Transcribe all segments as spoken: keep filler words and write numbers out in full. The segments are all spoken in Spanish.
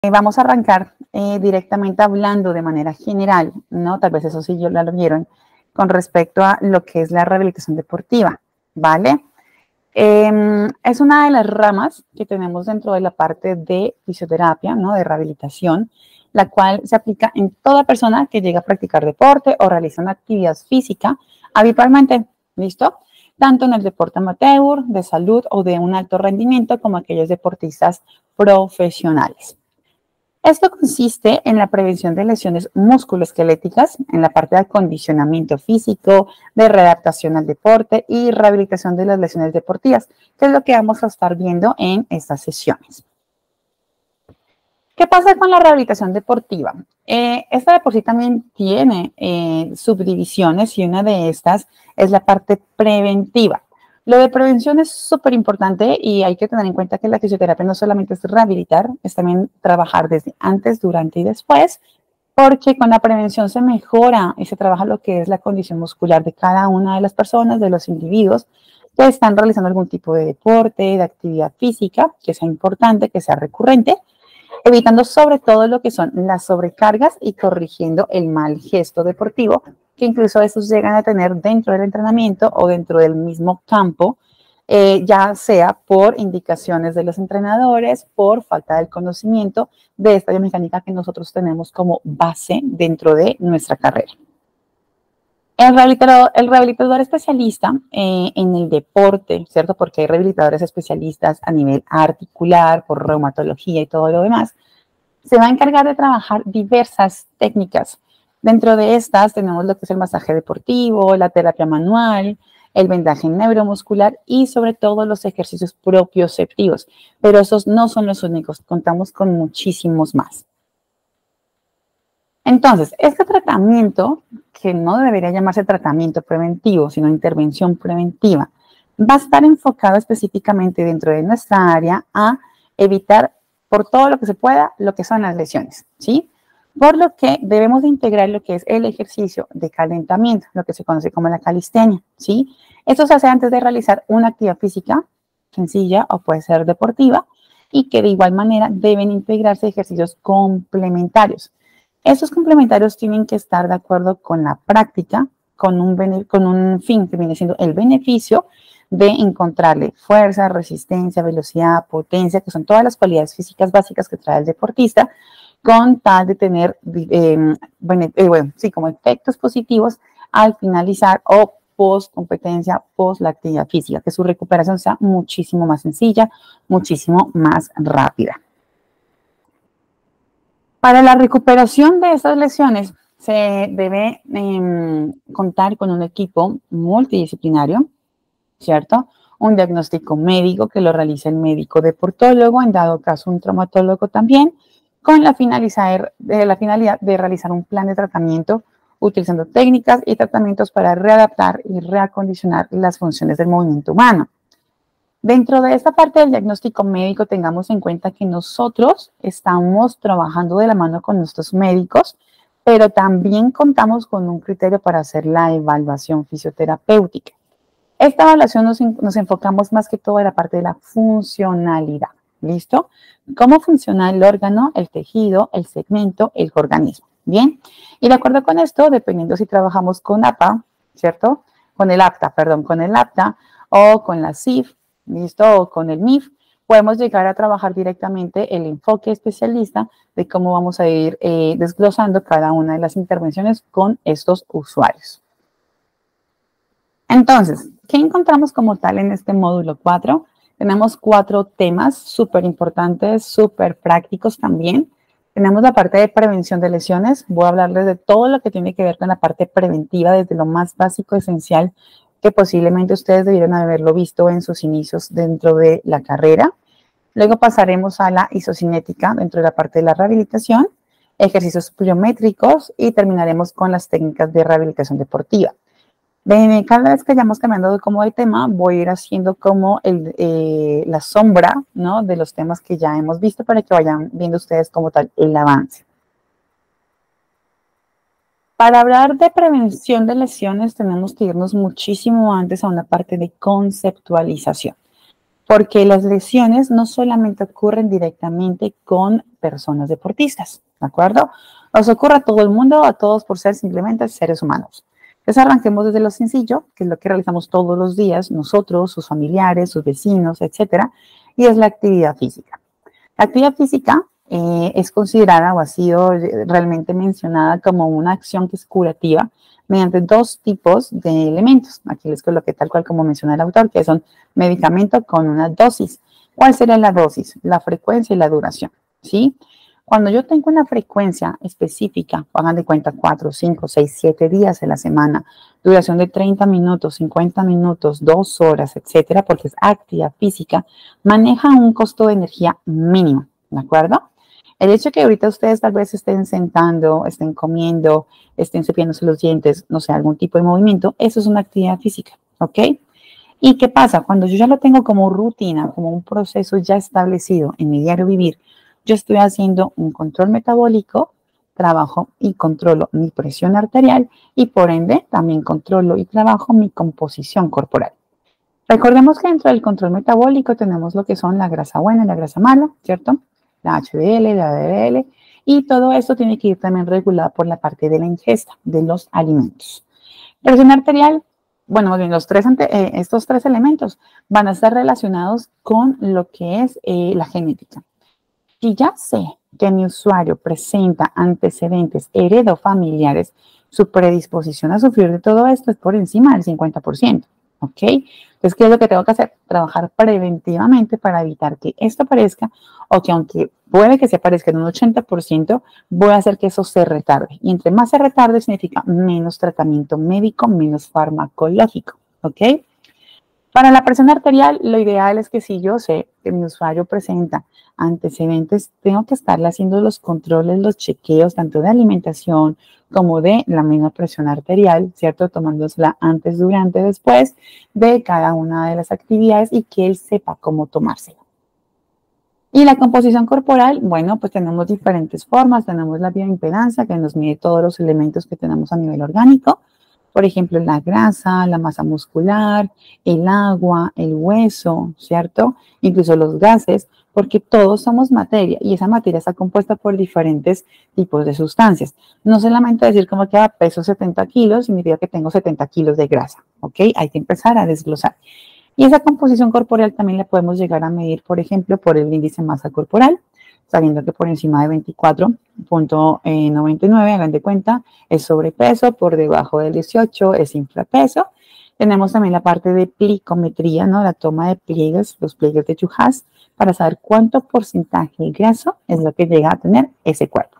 Eh, vamos a arrancar eh, directamente hablando de manera general, ¿no? Tal vez eso sí ya lo vieron, con respecto a lo que es la rehabilitación deportiva, ¿vale? Eh, es una de las ramas que tenemos dentro de la parte de fisioterapia, ¿no? De rehabilitación, la cual se aplica en toda persona que llega a practicar deporte o realiza una actividad física habitualmente, ¿listo? Tanto en el deporte amateur, de salud o de un alto rendimiento como aquellos deportistas profesionales. Esto consiste en la prevención de lesiones musculoesqueléticas, en la parte de acondicionamiento físico, de readaptación al deporte y rehabilitación de las lesiones deportivas, que es lo que vamos a estar viendo en estas sesiones. ¿Qué pasa con la rehabilitación deportiva? Eh, esta de por sí también tiene eh, subdivisiones y una de estas es la parte preventiva. Lo de prevención es súper importante y hay que tener en cuenta que la fisioterapia no solamente es rehabilitar, es también trabajar desde antes, durante y después, porque con la prevención se mejora y se trabaja lo que es la condición muscular de cada una de las personas, de los individuos que están realizando algún tipo de deporte, de actividad física, que sea importante, que sea recurrente, evitando sobre todo lo que son las sobrecargas y corrigiendo el mal gesto deportivo, que incluso estos llegan a tener dentro del entrenamiento o dentro del mismo campo, eh, ya sea por indicaciones de los entrenadores, por falta del conocimiento de esta biomecánica que nosotros tenemos como base dentro de nuestra carrera. El rehabilitador, el rehabilitador especialista eh, en el deporte, ¿cierto? Porque hay rehabilitadores especialistas a nivel articular, por reumatología y todo lo demás, se va a encargar de trabajar diversas técnicas. Dentro de estas tenemos lo que es el masaje deportivo, la terapia manual, el vendaje neuromuscular y sobre todo los ejercicios propioceptivos. Pero esos no son los únicos, contamos con muchísimos más. Entonces, este tratamiento, que no debería llamarse tratamiento preventivo, sino intervención preventiva, va a estar enfocado específicamente dentro de nuestra área a evitar por todo lo que se pueda lo que son las lesiones, ¿sí? Por lo que debemos de integrar lo que es el ejercicio de calentamiento, lo que se conoce como la calistenia, ¿sí? Esto se hace antes de realizar una actividad física sencilla o puede ser deportiva y que de igual manera deben integrarse ejercicios complementarios. Estos complementarios tienen que estar de acuerdo con la práctica, con un, con un fin que viene siendo el beneficio de encontrarle fuerza, resistencia, velocidad, potencia, que son todas las cualidades físicas básicas que trae el deportista, con tal de tener, eh, bueno, eh, bueno, sí, como efectos positivos al finalizar o post competencia, post la actividad física, que su recuperación sea muchísimo más sencilla, muchísimo más rápida. Para la recuperación de estas lesiones se debe eh, contar con un equipo multidisciplinario, ¿cierto? Un diagnóstico médico que lo realiza el médico deportólogo, en dado caso un traumatólogo también, con la, finalizar, de la finalidad de realizar un plan de tratamiento utilizando técnicas y tratamientos para readaptar y reacondicionar las funciones del movimiento humano. Dentro de esta parte del diagnóstico médico, tengamos en cuenta que nosotros estamos trabajando de la mano con nuestros médicos, pero también contamos con un criterio para hacer la evaluación fisioterapéutica. Esta evaluación nos, nos enfocamos más que todo en la parte de la funcionalidad. ¿Listo? ¿Cómo funciona el órgano, el tejido, el segmento, el organismo? Bien. Y de acuerdo con esto, dependiendo si trabajamos con A P A, ¿cierto? Con el APTA, perdón, con el APTA o con la C I F, ¿listo? O con el M I F, podemos llegar a trabajar directamente el enfoque especialista de cómo vamos a ir eh, desglosando cada una de las intervenciones con estos usuarios. Entonces, ¿qué encontramos como tal en este módulo cuatro? Tenemos cuatro temas súper importantes, súper prácticos también. Tenemos la parte de prevención de lesiones. Voy a hablarles de todo lo que tiene que ver con la parte preventiva, desde lo más básico, esencial, que posiblemente ustedes debieron haberlo visto en sus inicios dentro de la carrera. Luego pasaremos a la isocinética dentro de la parte de la rehabilitación, ejercicios pliométricos y terminaremos con las técnicas de rehabilitación deportiva. Cada vez que vayamos cambiando como de tema, voy a ir haciendo como el, eh, la sombra, ¿no?, de los temas que ya hemos visto para que vayan viendo ustedes como tal el avance. Para hablar de prevención de lesiones tenemos que irnos muchísimo antes a una parte de conceptualización. porque las lesiones no solamente ocurren directamente con personas deportistas, ¿de acuerdo? Nos ocurre a todo el mundo, a todos por ser simplemente seres humanos. Entonces arranquemos desde lo sencillo, que es lo que realizamos todos los días, nosotros, sus familiares, sus vecinos, etcétera, y es la actividad física. La actividad física eh, es considerada o ha sido realmente mencionada como una acción que es curativa mediante dos tipos de elementos. Aquí les coloqué tal cual como menciona el autor, que son medicamento con una dosis. ¿Cuál sería la dosis? La frecuencia y la duración, ¿sí? Cuando yo tengo una frecuencia específica, hagan de cuenta cuatro, cinco, seis, siete días en la semana, duración de treinta minutos, cincuenta minutos, dos horas, etcétera, porque es actividad física, maneja un costo de energía mínimo, ¿de acuerdo? El hecho de que ahorita ustedes tal vez estén sentando, estén comiendo, estén cepillándose los dientes, no sé, algún tipo de movimiento, eso es una actividad física, ¿ok? ¿Y qué pasa? Cuando yo ya lo tengo como rutina, como un proceso ya establecido en mi diario vivir, yo estoy haciendo un control metabólico, trabajo y controlo mi presión arterial y por ende también controlo y trabajo mi composición corporal. Recordemos que dentro del control metabólico tenemos lo que son la grasa buena y la grasa mala, ¿cierto? La H D L, la D L L, y todo esto tiene que ir también regulado por la parte de la ingesta de los alimentos. Presión arterial, bueno, más bien los tres, eh, estos tres elementos van a estar relacionados con lo que es eh, la genética. Si ya sé que mi usuario presenta antecedentes heredofamiliares, su predisposición a sufrir de todo esto es por encima del cincuenta por ciento, ¿ok? Entonces, ¿qué es lo que tengo que hacer? Trabajar preventivamente para evitar que esto aparezca o que aunque puede que se aparezca en un ochenta por ciento, voy a hacer que eso se retarde. Y entre más se retarde significa menos tratamiento médico, menos farmacológico, ¿ok? Para la presión arterial, lo ideal es que si yo sé que mi usuario presenta antecedentes, tengo que estarle haciendo los controles, los chequeos, tanto de alimentación como de la misma presión arterial, ¿cierto? Tomándosela antes, durante, después de cada una de las actividades y que él sepa cómo tomársela. Y la composición corporal, bueno, pues tenemos diferentes formas. Tenemos la bioimpedancia, que nos mide todos los elementos que tenemos a nivel orgánico. Por ejemplo, la grasa, la masa muscular, el agua, el hueso, ¿cierto? Incluso los gases, porque todos somos materia y esa materia está compuesta por diferentes tipos de sustancias. No solamente decir como que ah, peso setenta kilos significa que tengo setenta kilos de grasa, ¿ok? Hay que empezar a desglosar. Y esa composición corporal también la podemos llegar a medir, por ejemplo, por el índice de masa corporal, sabiendo que por encima de veinticuatro punto noventa y nueve, hagan de cuenta, es sobrepeso, por debajo del dieciocho es infrapeso. Tenemos también la parte de plicometría, ¿no? La toma de pliegues, los pliegues de Juhas, para saber cuánto porcentaje de graso es lo que llega a tener ese cuerpo.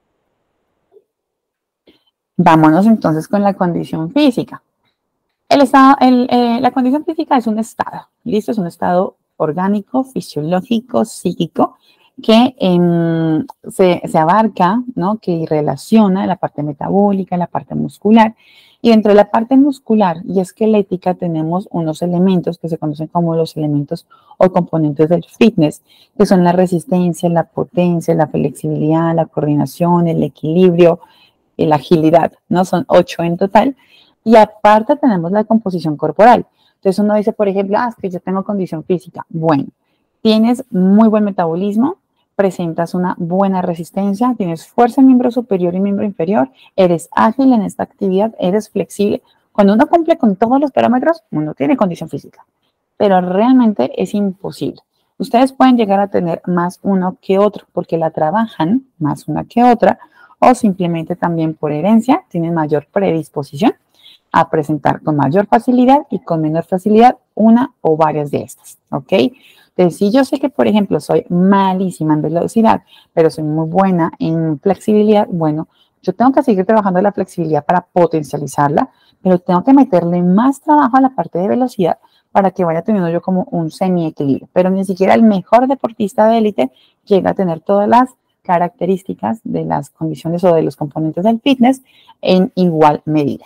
Vámonos entonces con la condición física. El estado, el, eh, la condición física es un estado, ¿listo? Es un estado orgánico, fisiológico, psíquico, que eh, se, se abarca, ¿no? Que relaciona la parte metabólica, la parte muscular. Y dentro de la parte muscular y esquelética tenemos unos elementos que se conocen como los elementos o componentes del fitness, que son la resistencia, la potencia, la flexibilidad, la coordinación, el equilibrio y la agilidad, ¿no? Son ocho en total. Y aparte tenemos la composición corporal. Entonces uno dice, por ejemplo, ah, es que yo tengo condición física. Bueno, tienes muy buen metabolismo, presentas una buena resistencia, tienes fuerza en miembro superior y miembro inferior, eres ágil en esta actividad, eres flexible. Cuando uno cumple con todos los parámetros, uno tiene condición física. Pero realmente es imposible. Ustedes pueden llegar a tener más uno que otro porque la trabajan más una que otra o simplemente también por herencia tienen mayor predisposición a presentar con mayor facilidad y con menor facilidad una o varias de estas, ¿ok? Entonces, si yo sé que, por ejemplo, soy malísima en velocidad, pero soy muy buena en flexibilidad, bueno, yo tengo que seguir trabajando la flexibilidad para potencializarla, pero tengo que meterle más trabajo a la parte de velocidad para que vaya teniendo yo como un semi-equilibrio. Pero ni siquiera el mejor deportista de élite llega a tener todas las características de las condiciones o de los componentes del fitness en igual medida.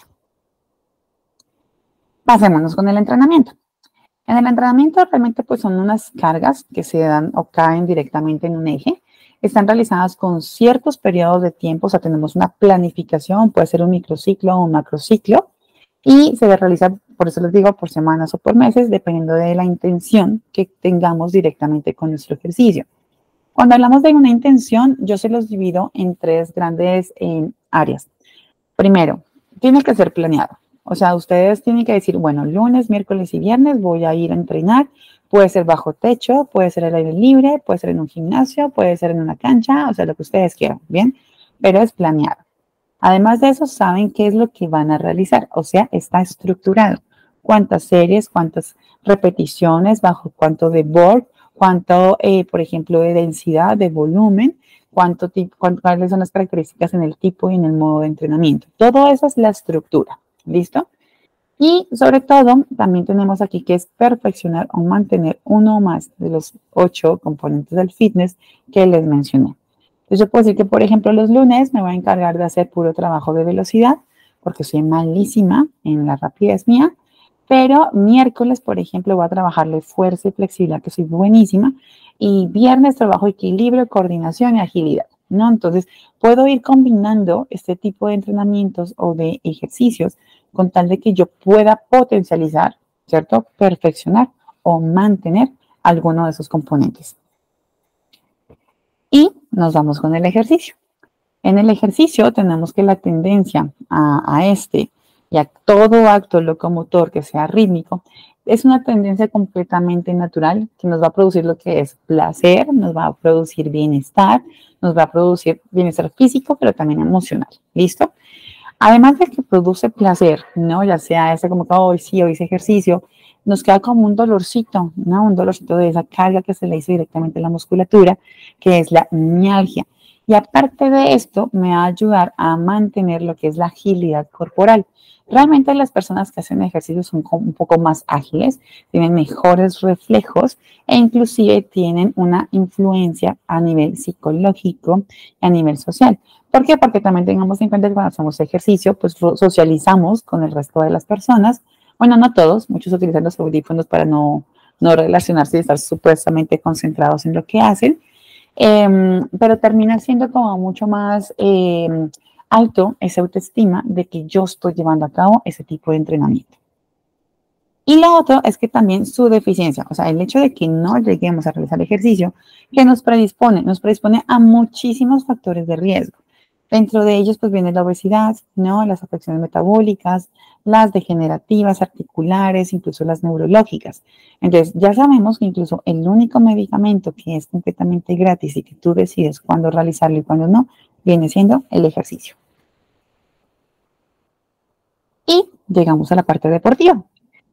Pasémonos con el entrenamiento. En el entrenamiento realmente pues son unas cargas que se dan o caen directamente en un eje. Están realizadas con ciertos periodos de tiempo, o sea, tenemos una planificación, puede ser un microciclo o un macrociclo. Y se realiza, por eso les digo, por semanas o por meses, dependiendo de la intención que tengamos directamente con nuestro ejercicio. Cuando hablamos de una intención, yo se los divido en tres grandes eh, áreas. Primero, tiene que ser planeado. O sea, ustedes tienen que decir, bueno, lunes, miércoles y viernes voy a ir a entrenar. Puede ser bajo techo, puede ser al aire libre, puede ser en un gimnasio, puede ser en una cancha, o sea, lo que ustedes quieran, ¿bien? Pero es planeado. Además de eso, saben qué es lo que van a realizar, o sea, está estructurado. Cuántas series, cuántas repeticiones, bajo cuánto de board, cuánto, eh, por ejemplo, de densidad, de volumen, cuánto tipo, cuáles son las características en el tipo y en el modo de entrenamiento. Todo eso es la estructura, ¿listo? Y sobre todo, también tenemos aquí que es perfeccionar o mantener uno o más de los ocho componentes del fitness que les mencioné. Entonces yo puedo decir que, por ejemplo, los lunes me voy a encargar de hacer puro trabajo de velocidad, porque soy malísima en la rapidez mía, pero miércoles, por ejemplo, voy a trabajarle fuerza y flexibilidad, que soy buenísima, y viernes trabajo equilibrio, coordinación y agilidad, ¿no? Entonces, puedo ir combinando este tipo de entrenamientos o de ejercicios con tal de que yo pueda potencializar, ¿cierto? Perfeccionar o mantener alguno de esos componentes. Y nos vamos con el ejercicio. En el ejercicio tenemos que la tendencia a, a este y a todo acto locomotor que sea rítmico es una tendencia completamente natural que nos va a producir lo que es placer, nos va a producir bienestar, nos va a producir bienestar físico, pero también emocional. ¿Listo? Además de que produce placer, ¿no? Ya sea ese como que hoy sí, hoy hice ejercicio, nos queda como un dolorcito, ¿no? Un dolorcito de esa carga que se le hizo directamente a la musculatura, que es la mialgia. Y aparte de esto, me va a ayudar a mantener lo que es la agilidad corporal. Realmente las personas que hacen ejercicio son un poco más ágiles, tienen mejores reflejos e inclusive tienen una influencia a nivel psicológico y a nivel social. ¿Por qué? Porque también tengamos en cuenta que cuando hacemos ejercicio, pues socializamos con el resto de las personas. Bueno, no todos, muchos utilizan los audífonos para no, no relacionarse y estar supuestamente concentrados en lo que hacen. Eh, pero termina siendo como mucho más eh, alto esa autoestima de que yo estoy llevando a cabo ese tipo de entrenamiento. Y lo otro es que también su deficiencia, o sea, el hecho de que no lleguemos a realizar ejercicio, que nos predispone, nos predispone a muchísimos factores de riesgo. Dentro de ellos, pues viene la obesidad, ¿no? Las afecciones metabólicas, las degenerativas, articulares, incluso las neurológicas. Entonces, ya sabemos que incluso el único medicamento que es completamente gratis y que tú decides cuándo realizarlo y cuándo no, viene siendo el ejercicio. Y llegamos a la parte deportiva.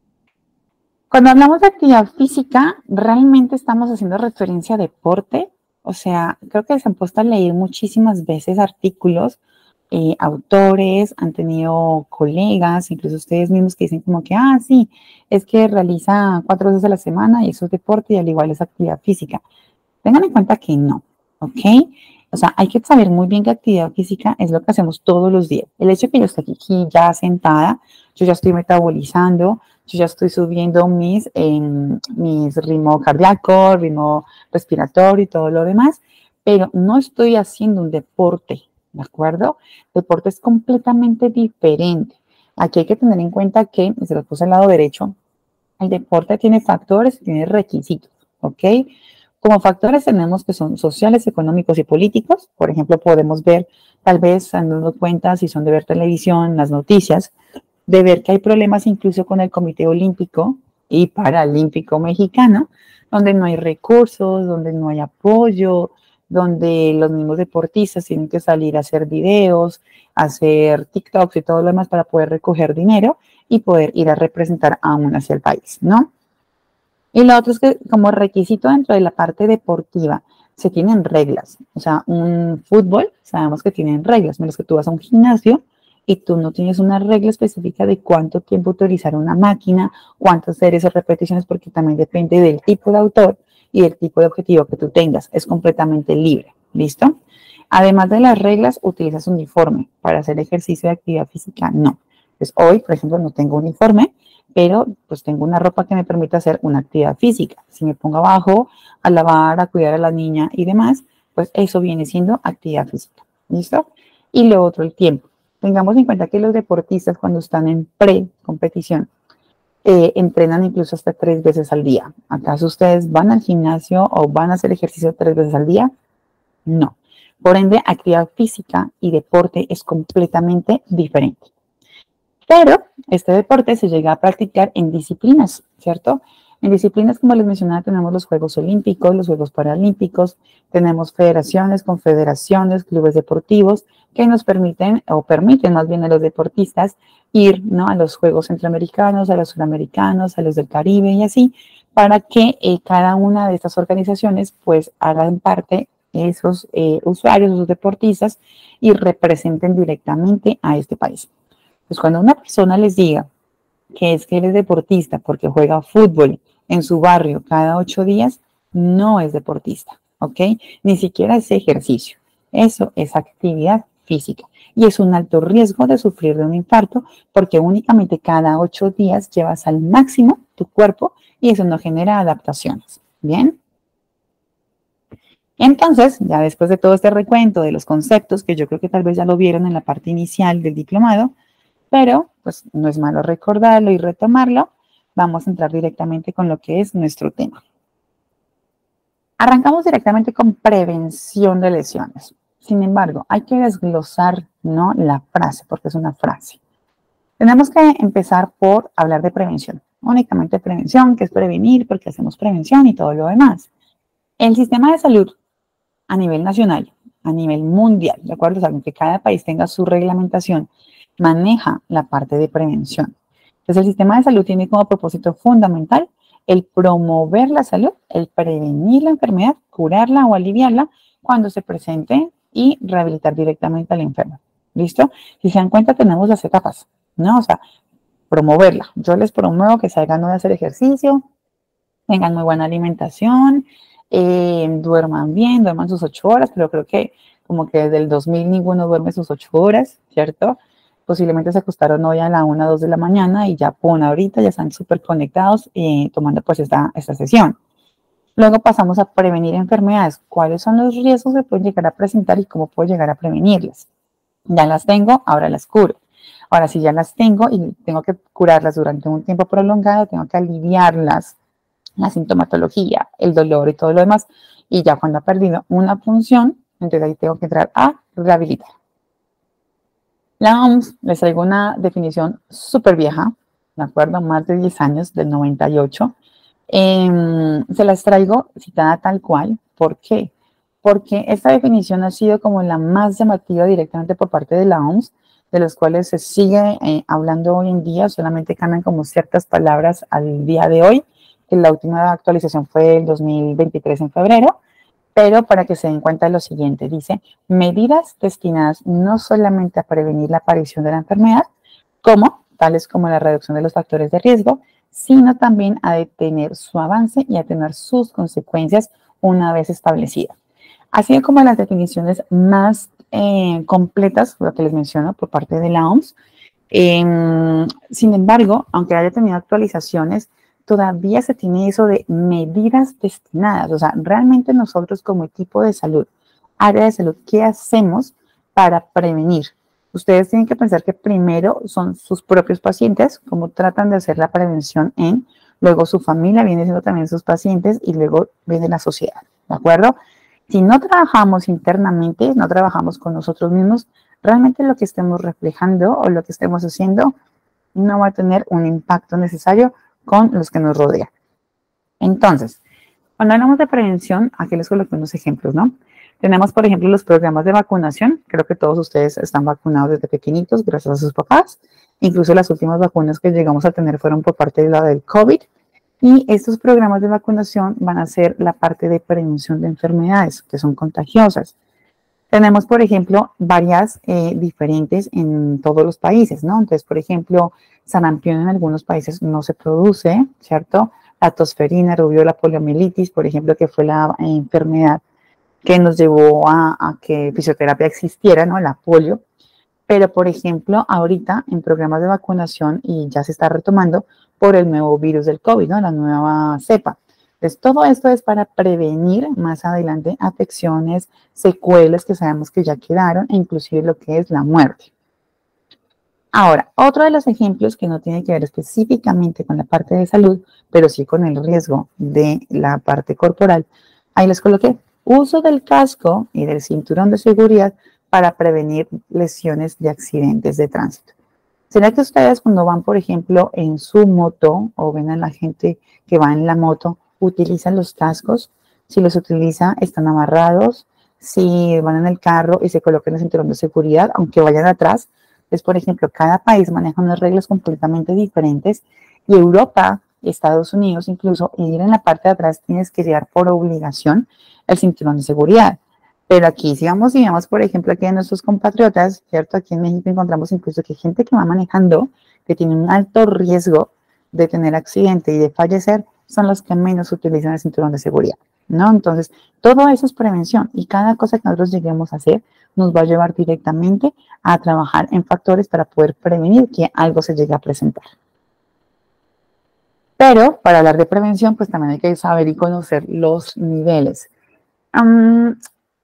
Cuando hablamos de actividad física, realmente estamos haciendo referencia a deporte. O sea, creo que se han puesto a leer muchísimas veces artículos, eh, autores, han tenido colegas, incluso ustedes mismos que dicen como que, ah, sí, es que realiza cuatro veces a la semana y eso es deporte y al igual es actividad física. Tengan en cuenta que no, ¿ok? O sea, hay que saber muy bien que actividad física es lo que hacemos todos los días. El hecho de que yo esté aquí ya sentada, yo ya estoy metabolizando, yo ya estoy subiendo mis, eh, mis ritmo cardíaco, ritmo respiratorio y todo lo demás, pero no estoy haciendo un deporte, ¿de acuerdo? Deporte es completamente diferente. Aquí hay que tener en cuenta que, se lo puse al lado derecho, el deporte tiene factores y tiene requisitos, ¿ok? Como factores tenemos que son sociales, económicos y políticos. Por ejemplo, podemos ver, tal vez, dándonos cuenta si son de ver televisión, las noticias, de ver que hay problemas incluso con el Comité Olímpico y Paralímpico Mexicano, donde no hay recursos, donde no hay apoyo, donde los mismos deportistas tienen que salir a hacer videos, hacer TikToks y todo lo demás para poder recoger dinero y poder ir a representar aún hacia el país, ¿no? Y lo otro es que como requisito dentro de la parte deportiva se tienen reglas. O sea, un fútbol, sabemos que tienen reglas, menos que tú vas a un gimnasio y tú no tienes una regla específica de cuánto tiempo utilizar una máquina, cuántas series o repeticiones, porque también depende del tipo de autor y del tipo de objetivo que tú tengas. Es completamente libre. ¿Listo? Además de las reglas, utilizas uniforme. Para hacer ejercicio de actividad física, no. Pues hoy, por ejemplo, no tengo uniforme, pero pues tengo una ropa que me permite hacer una actividad física. Si me pongo abajo a lavar, a cuidar a la niña y demás, pues eso viene siendo actividad física. ¿Listo? Y lo otro, el tiempo. Tengamos en cuenta que los deportistas cuando están en pre-competición eh, entrenan incluso hasta tres veces al día. ¿Acaso ustedes van al gimnasio o van a hacer ejercicio tres veces al día? No. Por ende, actividad física y deporte es completamente diferente. Pero este deporte se llega a practicar en disciplinas, ¿cierto? En disciplinas, como les mencionaba, tenemos los Juegos Olímpicos, los Juegos Paralímpicos, tenemos federaciones, confederaciones, clubes deportivos que nos permiten, o permiten más bien a los deportistas ir, ¿no?, a los Juegos Centroamericanos, a los Suramericanos, a los del Caribe y así, para que eh, cada una de estas organizaciones pues hagan parte esos eh, usuarios, esos deportistas y representen directamente a este país. Pues cuando una persona les diga que es que él es deportista porque juega fútbol en su barrio cada ocho días, no es deportista, ¿ok? Ni siquiera es ejercicio. Eso es actividad física y es un alto riesgo de sufrir de un infarto porque únicamente cada ocho días llevas al máximo tu cuerpo y eso no genera adaptaciones, ¿bien? Entonces, ya después de todo este recuento de los conceptos, que yo creo que tal vez ya lo vieron en la parte inicial del diplomado, pero pues no es malo recordarlo y retomarlo, vamos a entrar directamente con lo que es nuestro tema. Arrancamos directamente con prevención de lesiones. Sin embargo, hay que desglosar, ¿no?, la frase, porque es una frase. Tenemos que empezar por hablar de prevención. Únicamente prevención, que es prevenir, porque hacemos prevención y todo lo demás. El sistema de salud a nivel nacional, a nivel mundial, ¿de acuerdo? O sea, que cada país tenga su reglamentación, maneja la parte de prevención. Entonces, el sistema de salud tiene como propósito fundamental el promover la salud, el prevenir la enfermedad, curarla o aliviarla cuando se presente y rehabilitar directamente al enfermo. ¿Listo? Si se dan cuenta, tenemos las etapas, ¿no? O sea, promoverla. Yo les promuevo que salgan hoy a hacer ejercicio, tengan muy buena alimentación, eh, duerman bien, duerman sus ocho horas, pero creo que como que desde el dos mil ninguno duerme sus ocho horas, ¿cierto? Posiblemente se acostaron hoy a la una, dos de la mañana y ya, pon, ahorita ya están súper conectados eh, tomando pues esta, esta sesión. Luego pasamos a prevenir enfermedades. ¿Cuáles son los riesgos que pueden llegar a presentar y cómo puedo llegar a prevenirlas? Ya las tengo, ahora las curo. Ahora, si ya las tengo y tengo que curarlas durante un tiempo prolongado, tengo que aliviarlas, la sintomatología, el dolor y todo lo demás. Y ya cuando ha perdido una función, entonces ahí tengo que entrar a rehabilitar. La O M S, les traigo una definición súper vieja, ¿de acuerdo? Más de diez años, del noventa y ocho. Eh, se las traigo citada tal cual. ¿Por qué? Porque esta definición ha sido como la más llamativa directamente por parte de la O M S, de los cuales se sigue eh, hablando hoy en día, solamente cambian como ciertas palabras al día de hoy, que la última actualización fue el dos mil veintitrés en febrero, pero para que se den cuenta de lo siguiente, dice, medidas destinadas no solamente a prevenir la aparición de la enfermedad, como tales como la reducción de los factores de riesgo, sino también a detener su avance y a tener sus consecuencias una vez establecidas. Así como las definiciones más eh, completas, lo que les menciono por parte de la O M S. Eh, sin embargo, aunque haya tenido actualizaciones, todavía se tiene eso de medidas destinadas. O sea, realmente nosotros como equipo de salud, área de salud, ¿qué hacemos para prevenir? Ustedes tienen que pensar que primero son sus propios pacientes, cómo tratan de hacer la prevención en, luego su familia viene siendo también sus pacientes y luego viene la sociedad, ¿de acuerdo? Si no trabajamos internamente, no trabajamos con nosotros mismos, realmente lo que estemos reflejando o lo que estemos haciendo no va a tener un impacto necesario con los que nos rodean. Entonces, cuando hablamos de prevención, aquí les coloqué unos ejemplos, ¿no? Tenemos, por ejemplo, los programas de vacunación. Creo que todos ustedes están vacunados desde pequeñitos, gracias a sus papás. Incluso las últimas vacunas que llegamos a tener fueron por parte de la del COVID. Y estos programas de vacunación van a ser la parte de prevención de enfermedades que son contagiosas. Tenemos, por ejemplo, varias eh, diferentes en todos los países, ¿no? Entonces, por ejemplo, sarampión en algunos países no se produce, ¿cierto? La tosferina, rubiola, poliomielitis, por ejemplo, que fue la eh, enfermedad que nos llevó a, a que fisioterapia existiera, ¿no? La polio. Pero, por ejemplo, ahorita en programas de vacunación, y ya se está retomando por el nuevo virus del COVID, ¿no? La nueva cepa. Entonces, todo esto es para prevenir más adelante afecciones, secuelas que sabemos que ya quedaron, e inclusive lo que es la muerte. Ahora, otro de los ejemplos que no tiene que ver específicamente con la parte de salud, pero sí con el riesgo de la parte corporal, ahí les coloqué uso del casco y del cinturón de seguridad para prevenir lesiones de accidentes de tránsito. ¿Será que ustedes cuando van, por ejemplo, en su moto o ven a la gente que va en la moto, utilizan los cascos? Si los utiliza, están amarrados. Si van en el carro y se colocan el cinturón de seguridad, aunque vayan atrás, es, por ejemplo, cada país maneja unas reglas completamente diferentes y Europa, Estados Unidos incluso, ir en la parte de atrás tienes que llevar por obligación el cinturón de seguridad. Pero aquí, si vamos y vemos, por ejemplo, aquí en nuestros compatriotas, ¿cierto? Aquí en México encontramos incluso que gente que va manejando, que tiene un alto riesgo de tener accidente y de fallecer, son los que menos utilizan el cinturón de seguridad, ¿no? Entonces, todo eso es prevención y cada cosa que nosotros lleguemos a hacer nos va a llevar directamente a trabajar en factores para poder prevenir que algo se llegue a presentar. Pero para hablar de prevención, pues también hay que saber y conocer los niveles. Um,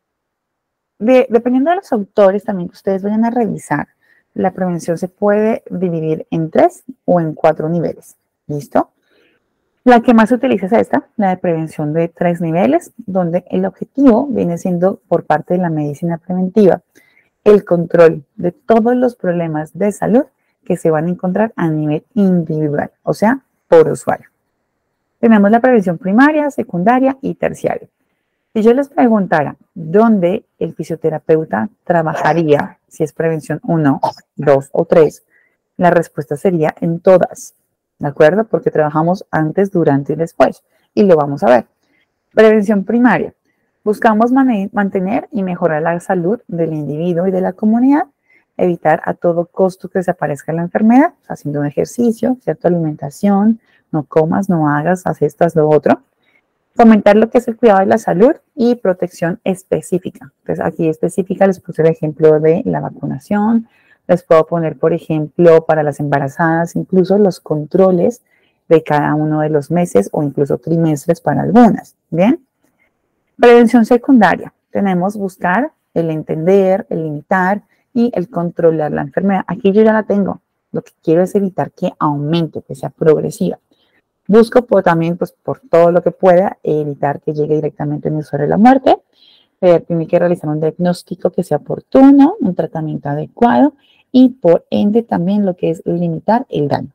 de, dependiendo de los autores también que ustedes vayan a revisar, la prevención se puede dividir en tres o en cuatro niveles. ¿Listo? La que más se utiliza es esta, la de prevención de tres niveles, donde el objetivo viene siendo por parte de la medicina preventiva el control de todos los problemas de salud que se van a encontrar a nivel individual, o sea, por usuario. Tenemos la prevención primaria, secundaria y terciaria. Si yo les preguntara dónde el fisioterapeuta trabajaría, si es prevención uno, dos o tres, la respuesta sería en todas, ¿de acuerdo? Porque trabajamos antes, durante y después, y lo vamos a ver. Prevención primaria. Buscamos mantener y mejorar la salud del individuo y de la comunidad, evitar a todo costo que desaparezca la enfermedad, haciendo un ejercicio, cierta alimentación, no comas, no hagas, haz esto, haz lo otro. Fomentar lo que es el cuidado de la salud y protección específica. Entonces, aquí específica les puse el ejemplo de la vacunación. Les puedo poner, por ejemplo, para las embarazadas, incluso los controles de cada uno de los meses o incluso trimestres para algunas. ¿Bien? Prevención secundaria. Tenemos buscar el entender, el limitar y el controlar la enfermedad. Aquí yo ya la tengo. Lo que quiero es evitar que aumente, que sea progresiva. Busco por, también, pues, por todo lo que pueda, evitar que llegue directamente a mi usuario la muerte. Eh, tiene que realizar un diagnóstico que sea oportuno, un tratamiento adecuado y por ende también lo que es limitar el daño.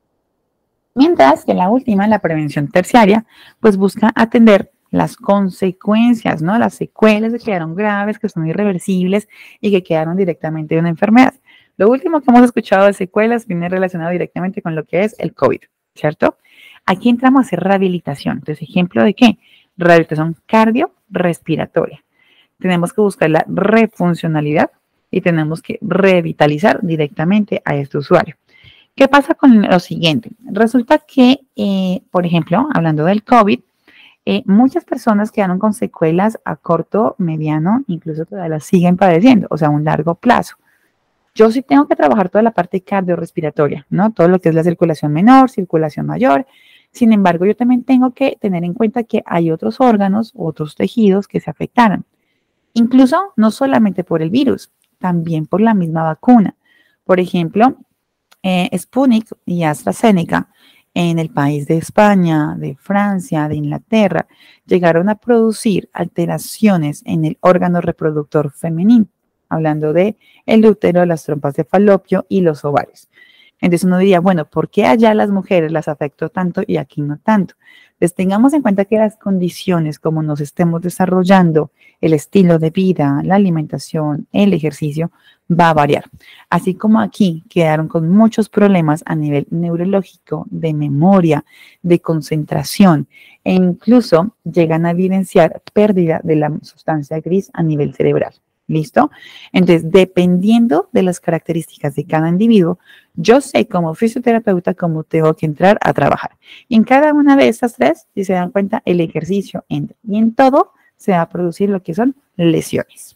Mientras que la última, la prevención terciaria, pues busca atender las consecuencias, ¿no? Las secuelas que quedaron graves, que son irreversibles y que quedaron directamente de una enfermedad. Lo último que hemos escuchado de secuelas viene relacionado directamente con lo que es el COVID, ¿cierto? Aquí entramos a hacer rehabilitación. Entonces, ¿ejemplo de qué? Rehabilitación cardiorrespiratoria. Tenemos que buscar la refuncionalidad y tenemos que revitalizar directamente a este usuario. ¿Qué pasa con lo siguiente? Resulta que, eh, por ejemplo, hablando del COVID, eh, muchas personas quedaron con secuelas a corto, mediano, incluso todavía las siguen padeciendo, o sea, a un largo plazo. Yo sí tengo que trabajar toda la parte cardiorrespiratoria, ¿no? Todo lo que es la circulación menor, circulación mayor. Sin embargo, yo también tengo que tener en cuenta que hay otros órganos, otros tejidos que se afectaron. Incluso no solamente por el virus, también por la misma vacuna. Por ejemplo, eh, Sputnik y AstraZeneca en el país de España, de Francia, de Inglaterra, llegaron a producir alteraciones en el órgano reproductor femenino, hablando de el útero, las trompas de falopio y los ovarios. Entonces uno diría, bueno, ¿por qué allá las mujeres las afectó tanto y aquí no tanto? Pues tengamos en cuenta que las condiciones, como nos estemos desarrollando, el estilo de vida, la alimentación, el ejercicio, va a variar. Así como aquí quedaron con muchos problemas a nivel neurológico, de memoria, de concentración, e incluso llegan a evidenciar pérdida de la sustancia gris a nivel cerebral. ¿Listo? Entonces, dependiendo de las características de cada individuo, yo sé como fisioterapeuta cómo tengo que entrar a trabajar. Y en cada una de estas tres, si se dan cuenta, el ejercicio entra. Y en todo se va a producir lo que son lesiones.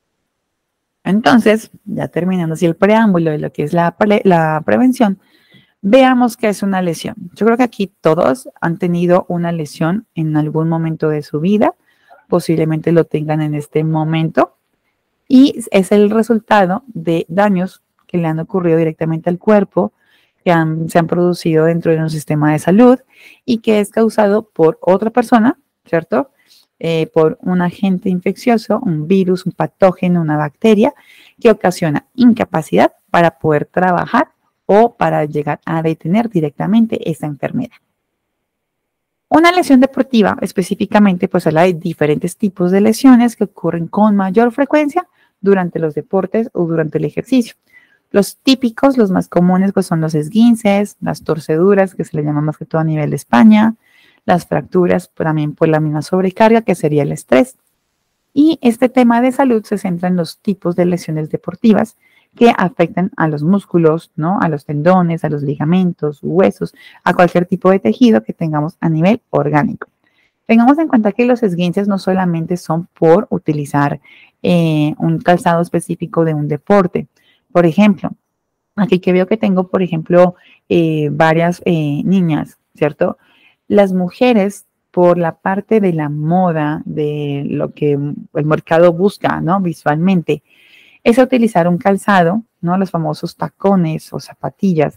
Entonces, ya terminando así el preámbulo de lo que es la, pre la prevención, veamos qué es una lesión. Yo creo que aquí todos han tenido una lesión en algún momento de su vida, posiblemente lo tengan en este momento. Y es el resultado de daños que le han ocurrido directamente al cuerpo, que han, se han producido dentro de un sistema de salud y que es causado por otra persona, ¿cierto? Eh, por un agente infeccioso, un virus, un patógeno, una bacteria, que ocasiona incapacidad para poder trabajar o para llegar a detener directamente esa enfermedad. Una lesión deportiva específicamente pues habla de diferentes tipos de lesiones que ocurren con mayor frecuencia durante los deportes o durante el ejercicio. Los típicos, los más comunes, pues son los esguinces, las torceduras, que se le llama más que todo a nivel de España, las fracturas, pues, también por la misma sobrecarga, que sería el estrés. Y este tema de salud se centra en los tipos de lesiones deportivas que afectan a los músculos, ¿no? A los tendones, a los ligamentos, huesos, a cualquier tipo de tejido que tengamos a nivel orgánico. Tengamos en cuenta que los esguinces no solamente son por utilizar eh, un calzado específico de un deporte. Por ejemplo, aquí que veo que tengo, por ejemplo, eh, varias eh, niñas, ¿cierto? Las mujeres, por la parte de la moda, de lo que el mercado busca, ¿no? Visualmente, es utilizar un calzado, ¿no? Los famosos tacones o zapatillas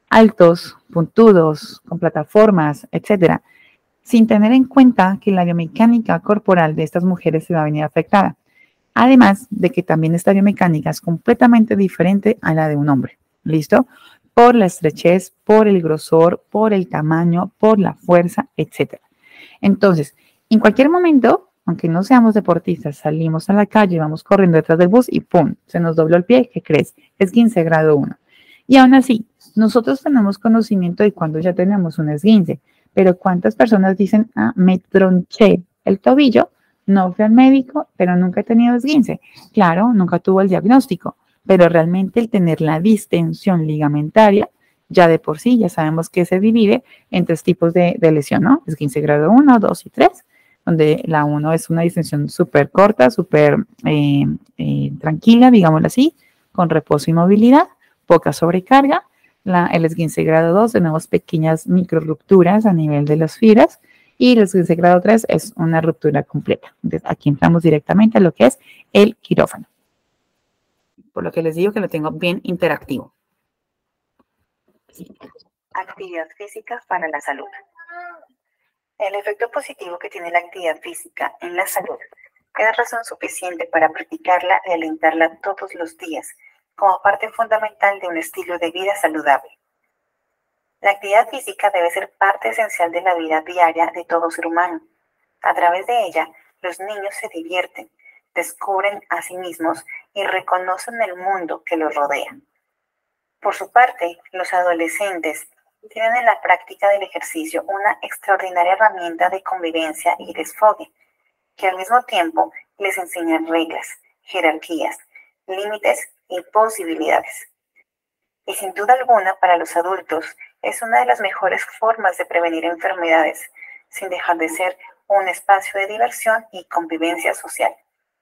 altos, puntudos, con plataformas, etcétera, sin tener en cuenta que la biomecánica corporal de estas mujeres se va a venir afectada. Además de que también esta biomecánica es completamente diferente a la de un hombre. ¿Listo? Por la estrechez, por el grosor, por el tamaño, por la fuerza, etcétera. Entonces, en cualquier momento, aunque no seamos deportistas, salimos a la calle, vamos corriendo detrás del bus y ¡pum! Se nos dobló el pie, ¿qué crees? Es esguince grado uno. Y aún así, nosotros tenemos conocimiento de cuando ya tenemos un esguince, pero ¿cuántas personas dicen, ah, me tronché el tobillo? No fui al médico, pero nunca he tenido esguince. Claro, nunca tuvo el diagnóstico, pero realmente el tener la distensión ligamentaria, ya de por sí, ya sabemos que se divide en tres tipos de, de lesión, ¿no? Esguince grado uno, dos y tres, donde la uno es una distensión súper corta, súper eh, eh, tranquila, digámoslo así, con reposo y movilidad, poca sobrecarga. La, el esguince grado dos tenemos pequeñas micro rupturas a nivel de las fibras, y el esguince grado tres es una ruptura completa. Entonces, aquí entramos directamente a lo que es el quirófano. Por lo que les digo que lo tengo bien interactivo. Actividad física para la salud. El efecto positivo que tiene la actividad física en la salud es razón suficiente para practicarla y alentarla todos los días como parte fundamental de un estilo de vida saludable. La actividad física debe ser parte esencial de la vida diaria de todo ser humano. A través de ella, los niños se divierten, descubren a sí mismos y reconocen el mundo que los rodea. Por su parte, los adolescentes tienen en la práctica del ejercicio una extraordinaria herramienta de convivencia y desfogue, que al mismo tiempo les enseña reglas, jerarquías, límites y posibilidades. Y sin duda alguna, para los adultos, es una de las mejores formas de prevenir enfermedades, sin dejar de ser un espacio de diversión y convivencia social.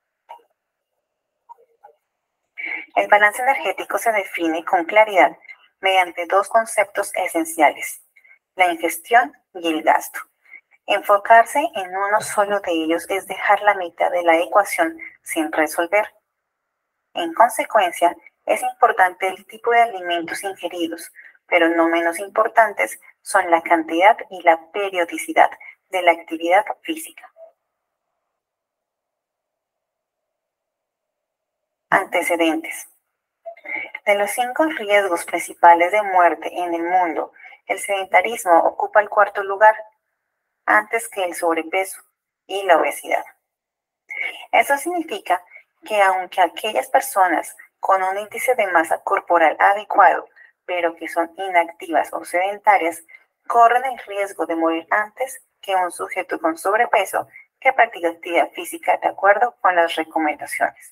El balance energético se define con claridad mediante dos conceptos esenciales: la ingestión y el gasto. Enfocarse en uno solo de ellos es dejar la mitad de la ecuación sin resolver. En consecuencia, es importante el tipo de alimentos ingeridos, pero no menos importantes son la cantidad y la periodicidad de la actividad física. Antecedentes. De los cinco riesgos principales de muerte en el mundo, el sedentarismo ocupa el cuarto lugar, antes que el sobrepeso y la obesidad. Eso significa que aunque aquellas personas con un índice de masa corporal adecuado, pero que son inactivas o sedentarias, corren el riesgo de morir antes que un sujeto con sobrepeso que practica actividad física de acuerdo con las recomendaciones.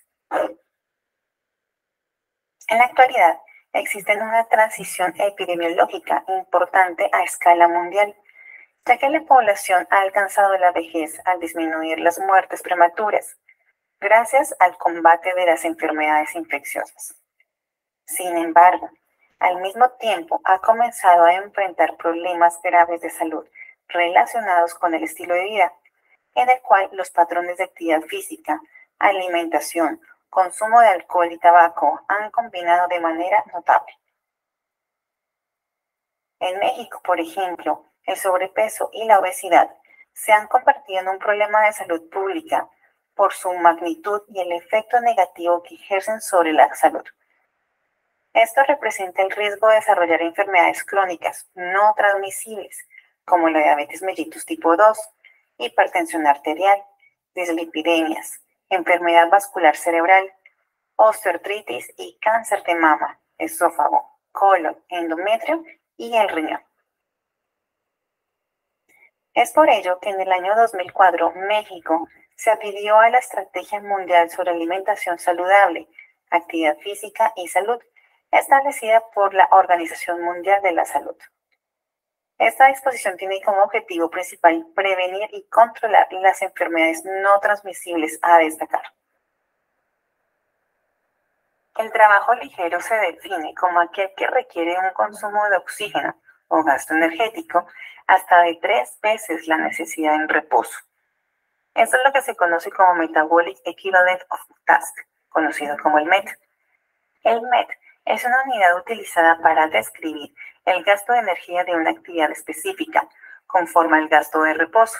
En la actualidad, existe una transición epidemiológica importante a escala mundial, ya que la población ha alcanzado la vejez al disminuir las muertes prematuras, gracias al combate de las enfermedades infecciosas. Sin embargo, al mismo tiempo ha comenzado a enfrentar problemas graves de salud relacionados con el estilo de vida, en el cual los patrones de actividad física, alimentación, consumo de alcohol y tabaco han combinado de manera notable. En México, por ejemplo, el sobrepeso y la obesidad se han convertido en un problema de salud pública por su magnitud y el efecto negativo que ejercen sobre la salud. Esto representa el riesgo de desarrollar enfermedades crónicas no transmisibles, como la diabetes mellitus tipo dos, hipertensión arterial, dislipidemias, enfermedad vascular cerebral, osteoartritis y cáncer de mama, esófago, colon, endometrio y el riñón. Es por ello que en el año dos mil cuatro México se adhirió a la Estrategia Mundial sobre Alimentación Saludable, Actividad Física y Salud, establecida por la Organización Mundial de la Salud. Esta disposición tiene como objetivo principal prevenir y controlar las enfermedades no transmisibles a destacar. El trabajo ligero se define como aquel que requiere un consumo de oxígeno o gasto energético hasta de tres veces la necesidad en reposo. Esto es lo que se conoce como Metabolic Equivalent of Task, conocido como el M E T. El M E T es una unidad utilizada para describir el gasto de energía de una actividad específica, conforme al gasto de reposo.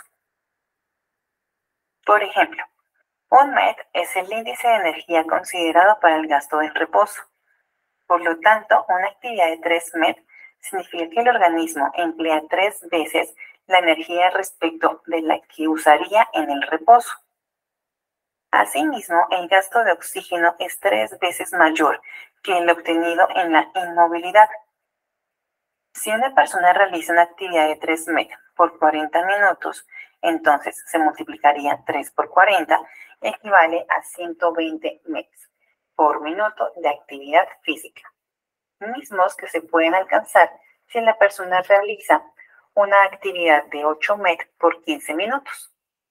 Por ejemplo, un M E T es el índice de energía considerado para el gasto de reposo. Por lo tanto, una actividad de tres M E T significa que el organismo emplea tres veces la energía respecto de la que usaría en el reposo. Asimismo, el gasto de oxígeno es tres veces mayor que el obtenido en la inmovilidad. Si una persona realiza una actividad de tres M E T por cuarenta minutos, entonces se multiplicaría tres por cuarenta, equivale a ciento veinte M E T por minuto de actividad física, mismos que se pueden alcanzar si la persona realiza una actividad de ocho M E T por quince minutos.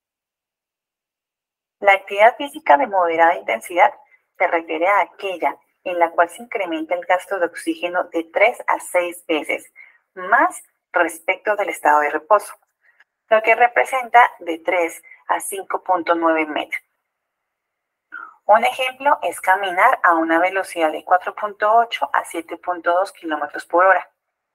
La actividad física de moderada intensidad se refiere a aquella en la cual se incrementa el gasto de oxígeno de tres a seis veces más respecto del estado de reposo, lo que representa de tres a cinco punto nueve M E T. Un ejemplo es caminar a una velocidad de cuatro punto ocho a siete punto dos kilómetros por hora.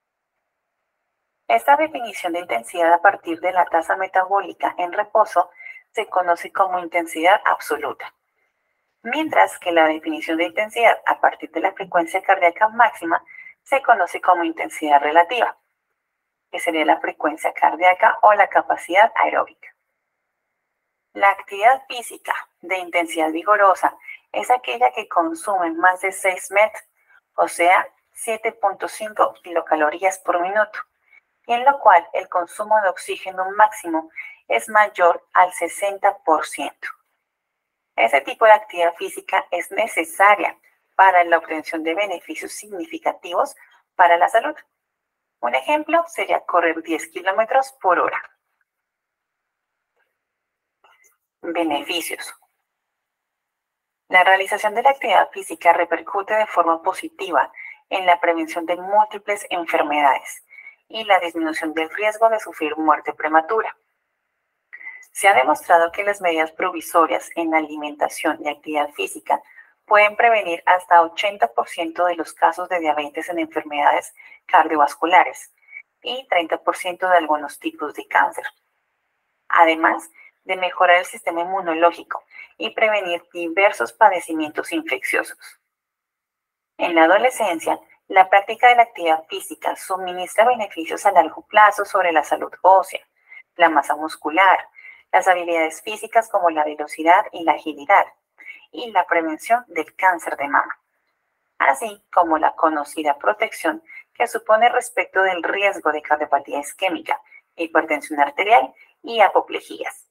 Esta definición de intensidad a partir de la tasa metabólica en reposo se conoce como intensidad absoluta, mientras que la definición de intensidad a partir de la frecuencia cardíaca máxima se conoce como intensidad relativa, que sería la frecuencia cardíaca o la capacidad aeróbica. La actividad física de intensidad vigorosa es aquella que consume más de seis M E T, o sea, siete punto cinco kilocalorías por minuto, y en lo cual el consumo de oxígeno máximo es mayor al sesenta por ciento. Este tipo de actividad física es necesaria para la obtención de beneficios significativos para la salud. Un ejemplo sería correr diez kilómetros por hora. Beneficios. La realización de la actividad física repercute de forma positiva en la prevención de múltiples enfermedades y la disminución del riesgo de sufrir muerte prematura. Se ha demostrado que las medidas provisorias en la alimentación y actividad física pueden prevenir hasta ochenta por ciento de los casos de diabetes en enfermedades cardiovasculares y treinta por ciento de algunos tipos de cáncer, además de mejorar el sistema inmunológico y prevenir diversos padecimientos infecciosos. En la adolescencia, la práctica de la actividad física suministra beneficios a largo plazo sobre la salud ósea, la masa muscular, las habilidades físicas como la velocidad y la agilidad, y la prevención del cáncer de mama, así como la conocida protección que supone respecto del riesgo de cardiopatía isquémica, hipertensión arterial y apoplejías.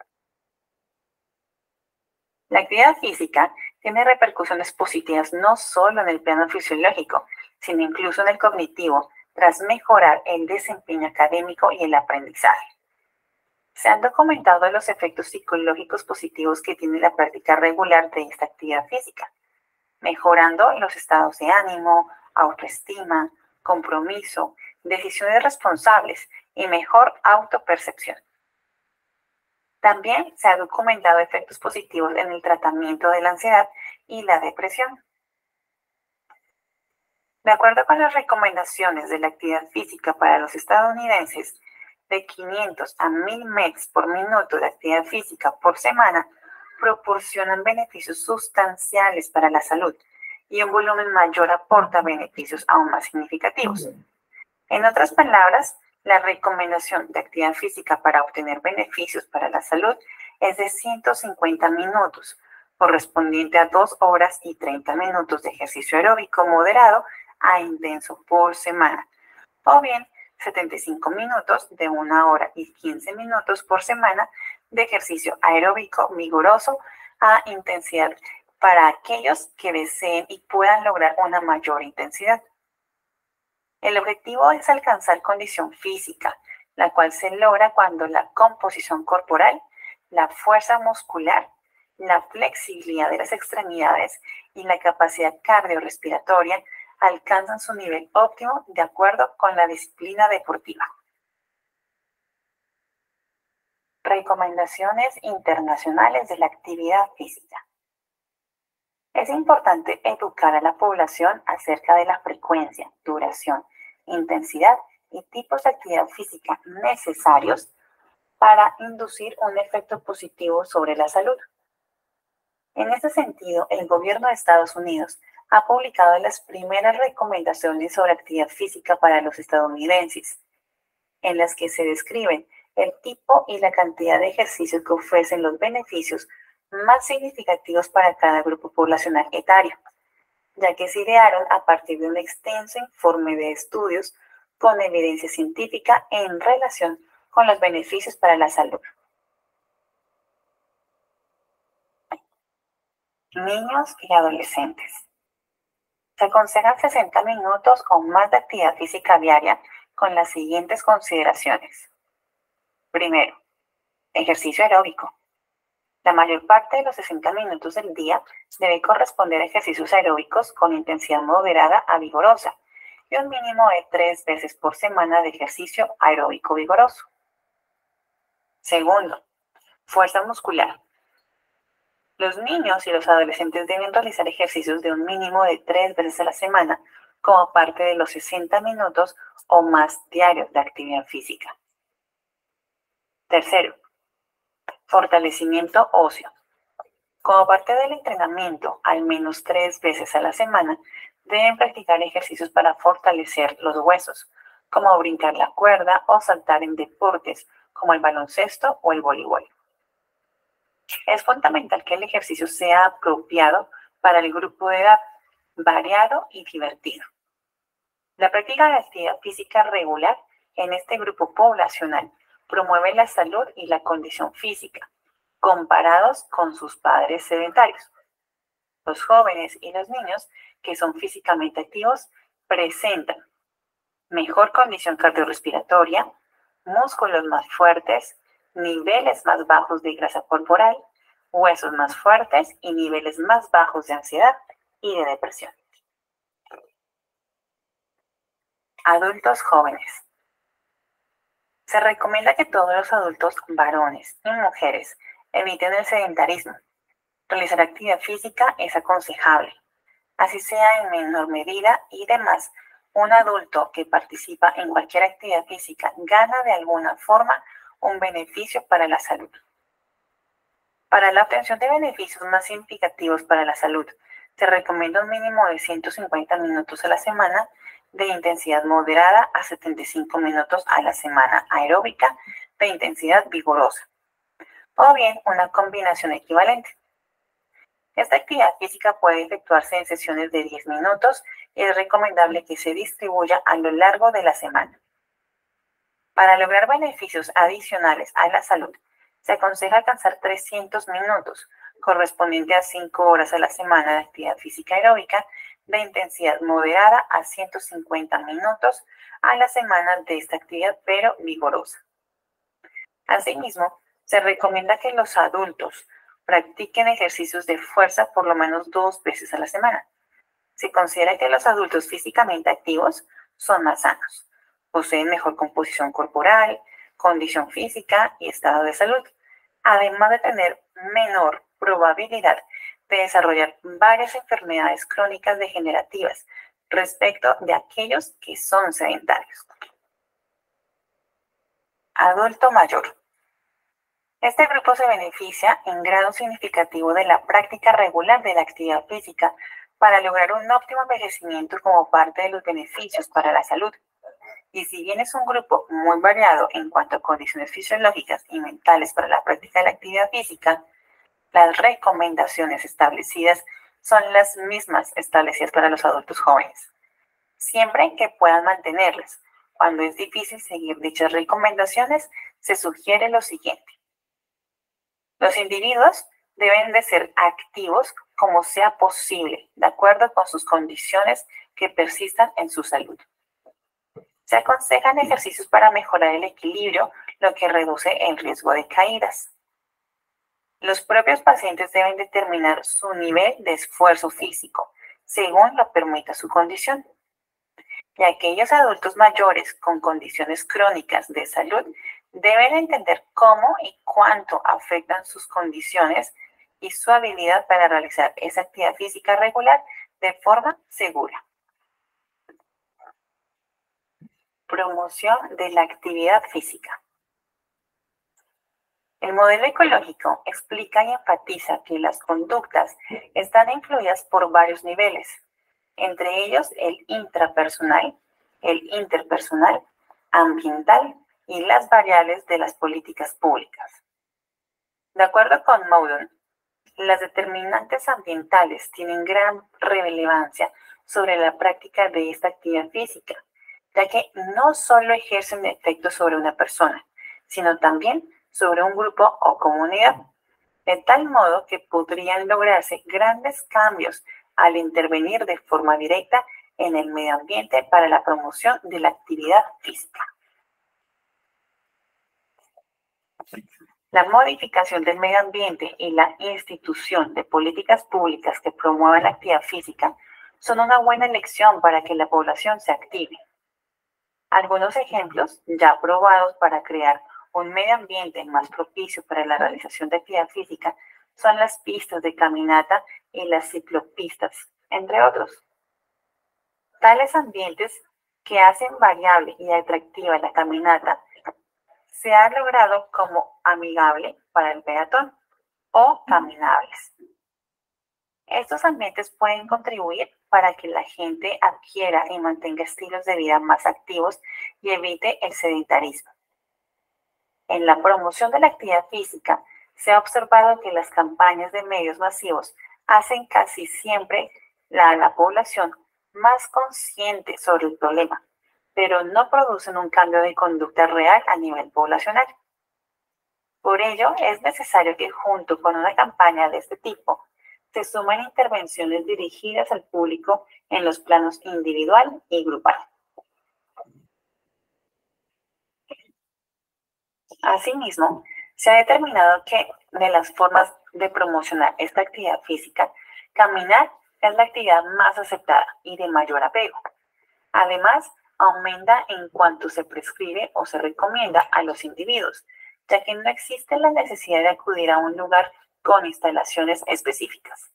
La actividad física tiene repercusiones positivas no solo en el plano fisiológico, sino incluso en el cognitivo, tras mejorar el desempeño académico y el aprendizaje. Se han documentado los efectos psicológicos positivos que tiene la práctica regular de esta actividad física, mejorando los estados de ánimo, autoestima, compromiso, decisiones responsables y mejor autopercepción. También se ha documentado efectos positivos en el tratamiento de la ansiedad y la depresión. De acuerdo con las recomendaciones de la actividad física para los estadounidenses, de quinientos a mil metros por minuto de actividad física por semana proporcionan beneficios sustanciales para la salud y un volumen mayor aporta beneficios aún más significativos. En otras palabras, la recomendación de actividad física para obtener beneficios para la salud es de ciento cincuenta minutos, correspondiente a dos horas y treinta minutos de ejercicio aeróbico moderado a intenso por semana, o bien setenta y cinco minutos de una hora y quince minutos por semana de ejercicio aeróbico vigoroso a intensidad para aquellos que deseen y puedan lograr una mayor intensidad. El objetivo es alcanzar condición física, la cual se logra cuando la composición corporal, la fuerza muscular, la flexibilidad de las extremidades y la capacidad cardiorrespiratoria alcanzan su nivel óptimo de acuerdo con la disciplina deportiva. Recomendaciones internacionales de la actividad física. Es importante educar a la población acerca de la frecuencia, duración, intensidad y tipos de actividad física necesarios para inducir un efecto positivo sobre la salud. En este sentido, el gobierno de Estados Unidos ha publicado las primeras recomendaciones sobre actividad física para los estadounidenses, en las que se describen el tipo y la cantidad de ejercicios que ofrecen los beneficios más significativos para cada grupo poblacional etario, ya que se idearon a partir de un extenso informe de estudios con evidencia científica en relación con los beneficios para la salud. Niños y adolescentes. Se aconsejan sesenta minutos o más de actividad física diaria con las siguientes consideraciones. Primero, ejercicio aeróbico. La mayor parte de los sesenta minutos del día debe corresponder a ejercicios aeróbicos con intensidad moderada a vigorosa y un mínimo de tres veces por semana de ejercicio aeróbico vigoroso. Segundo, fuerza muscular. Los niños y los adolescentes deben realizar ejercicios de un mínimo de tres veces a la semana como parte de los sesenta minutos o más diarios de actividad física. Tercero, fortalecimiento óseo. Como parte del entrenamiento, al menos tres veces a la semana, deben practicar ejercicios para fortalecer los huesos, como brincar la cuerda o saltar en deportes como el baloncesto o el voleibol. Es fundamental que el ejercicio sea apropiado para el grupo de edad, variado y divertido. La práctica de actividad física regular en este grupo poblacional promueve la salud y la condición física, comparados con sus padres sedentarios. Los jóvenes y los niños que son físicamente activos presentan mejor condición cardiorrespiratoria, músculos más fuertes, niveles más bajos de grasa corporal, huesos más fuertes y niveles más bajos de ansiedad y de depresión. Adultos jóvenes. Se recomienda que todos los adultos varones y mujeres eviten el sedentarismo. Realizar actividad física es aconsejable, así sea en menor medida y demás. Un adulto que participa en cualquier actividad física gana de alguna forma un beneficio para la salud. Para la obtención de beneficios más significativos para la salud, se recomienda un mínimo de ciento cincuenta minutos a la semana de intensidad moderada a setenta y cinco minutos a la semana aeróbica de intensidad vigorosa, o bien una combinación equivalente. Esta actividad física puede efectuarse en sesiones de diez minutos y es recomendable que se distribuya a lo largo de la semana. Para lograr beneficios adicionales a la salud, se aconseja alcanzar trescientos minutos, correspondiente a cinco horas a la semana de actividad física aeróbica de intensidad moderada a ciento cincuenta minutos a la semana de esta actividad, pero vigorosa. Asimismo, se recomienda que los adultos practiquen ejercicios de fuerza por lo menos dos veces a la semana. Se considera que los adultos físicamente activos son más sanos, poseen mejor composición corporal, condición física y estado de salud, además de tener menor probabilidad de desarrollar varias enfermedades crónicas degenerativas respecto de aquellos que son sedentarios. Adulto mayor. Este grupo se beneficia en grado significativo de la práctica regular de la actividad física para lograr un óptimo envejecimiento como parte de los beneficios para la salud. Y si bien es un grupo muy variado en cuanto a condiciones fisiológicas y mentales para la práctica de la actividad física, las recomendaciones establecidas son las mismas establecidas para los adultos jóvenes, siempre que puedan mantenerlas. Cuando es difícil seguir dichas recomendaciones, se sugiere lo siguiente. Los individuos deben de ser activos como sea posible, de acuerdo con sus condiciones que persistan en su salud. Se aconsejan ejercicios para mejorar el equilibrio, lo que reduce el riesgo de caídas. Los propios pacientes deben determinar su nivel de esfuerzo físico, según lo permita su condición. Y aquellos adultos mayores con condiciones crónicas de salud deben entender cómo y cuánto afectan sus condiciones y su habilidad para realizar esa actividad física regular de forma segura. Promoción de la actividad física. El modelo ecológico explica y enfatiza que las conductas están influidas por varios niveles, entre ellos el intrapersonal, el interpersonal, ambiental y las variables de las políticas públicas. De acuerdo con Moudon, las determinantes ambientales tienen gran relevancia sobre la práctica de esta actividad física, ya que no solo ejercen efectos sobre una persona, sino también sobre un grupo o comunidad, de tal modo que podrían lograrse grandes cambios al intervenir de forma directa en el medio ambiente para la promoción de la actividad física. La modificación del medio ambiente y la institución de políticas públicas que promuevan la actividad física son una buena elección para que la población se active. Algunos ejemplos ya probados para crear un medio ambiente más propicio para la realización de actividad física son las pistas de caminata y las ciclopistas, entre otros. Tales ambientes que hacen variable y atractiva la caminata se ha logrado como amigable para el peatón o caminables. Estos ambientes pueden contribuir para que la gente adquiera y mantenga estilos de vida más activos y evite el sedentarismo. En la promoción de la actividad física, se ha observado que las campañas de medios masivos hacen casi siempre a la población más consciente sobre el problema, pero no producen un cambio de conducta real a nivel poblacional. Por ello, es necesario que junto con una campaña de este tipo, se sumen intervenciones dirigidas al público en los planos individual y grupal. Asimismo, se ha determinado que de las formas de promocionar esta actividad física, caminar es la actividad más aceptada y de mayor apego. Además, aumenta en cuanto se prescribe o se recomienda a los individuos, ya que no existe la necesidad de acudir a un lugar con instalaciones específicas.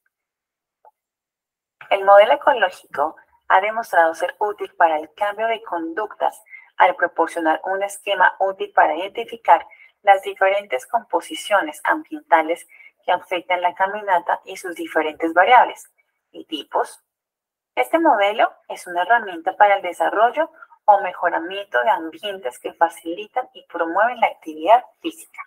El modelo ecológico ha demostrado ser útil para el cambio de conductas al proporcionar un esquema útil para identificar las diferentes composiciones ambientales que afectan la caminata y sus diferentes variables y tipos. Este modelo es una herramienta para el desarrollo o mejoramiento de ambientes que facilitan y promueven la actividad física.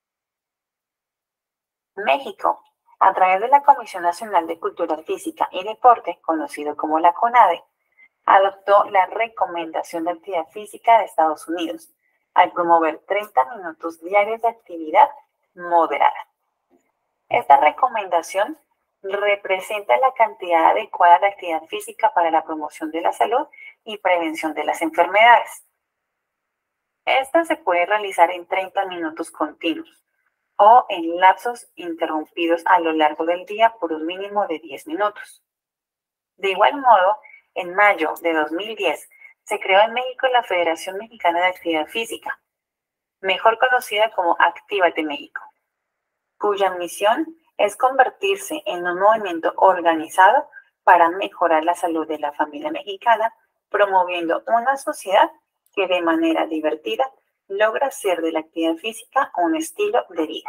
México, a través de la Comisión Nacional de Cultura Física y Deporte, conocido como la CONADE, adoptó la Recomendación de Actividad Física de Estados Unidos, al promover treinta minutos diarios de actividad moderada. Esta recomendación representa la cantidad adecuada de actividad física para la promoción de la salud y prevención de las enfermedades. Esta se puede realizar en treinta minutos continuos o en lapsos interrumpidos a lo largo del día por un mínimo de diez minutos. De igual modo, en mayo de dos mil diez se creó en México la Federación Mexicana de Actividad Física, mejor conocida como Actívate México, cuya misión es convertirse en un movimiento organizado para mejorar la salud de la familia mexicana, promoviendo una sociedad que de manera divertida logra hacer de la actividad física un estilo de vida.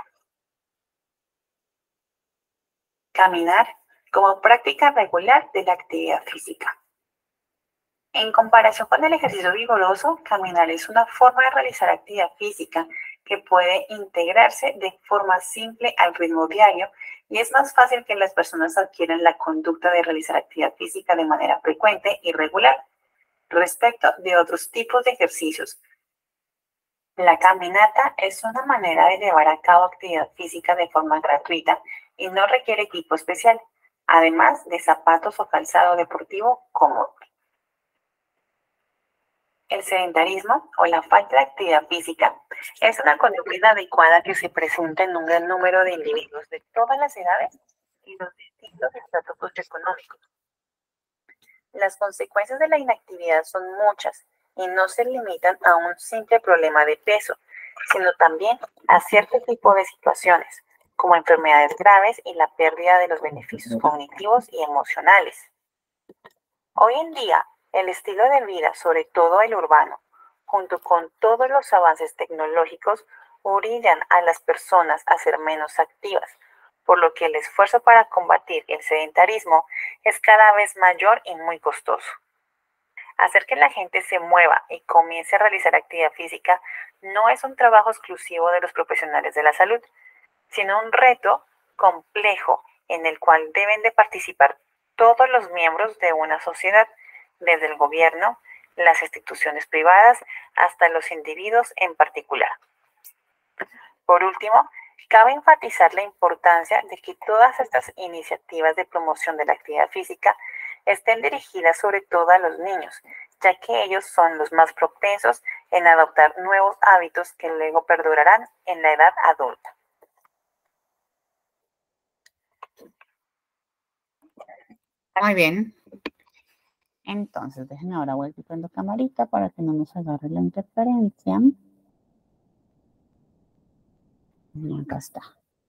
Caminar como práctica regular de la actividad física. En comparación con el ejercicio vigoroso, caminar es una forma de realizar actividad física que puede integrarse de forma simple al ritmo diario y es más fácil que las personas adquieran la conducta de realizar actividad física de manera frecuente y regular respecto de otros tipos de ejercicios. La caminata es una manera de llevar a cabo actividad física de forma gratuita y no requiere equipo especial, además de zapatos o calzado deportivo cómodo. El sedentarismo o la falta de actividad física es una conducta inadecuada que se presenta en un gran número de individuos de todas las edades y los distintos estratos socioeconómicos. Las consecuencias de la inactividad son muchas y no se limitan a un simple problema de peso, sino también a cierto tipo de situaciones, como enfermedades graves y la pérdida de los beneficios cognitivos y emocionales. Hoy en día, el estilo de vida, sobre todo el urbano, junto con todos los avances tecnológicos, orillan a las personas a ser menos activas, por lo que el esfuerzo para combatir el sedentarismo es cada vez mayor y muy costoso. Hacer que la gente se mueva y comience a realizar actividad física no es un trabajo exclusivo de los profesionales de la salud, sino un reto complejo en el cual deben de participar todos los miembros de una sociedad, desde el gobierno, las instituciones privadas, hasta los individuos en particular. Por último, cabe enfatizar la importancia de que todas estas iniciativas de promoción de la actividad física estén dirigidas sobre todo a los niños, ya que ellos son los más propensos en adoptar nuevos hábitos que luego perdurarán en la edad adulta. Muy bien. Entonces, déjenme ahora vuelvo y prendo camarita para que no nos agarre la interferencia. Acá está.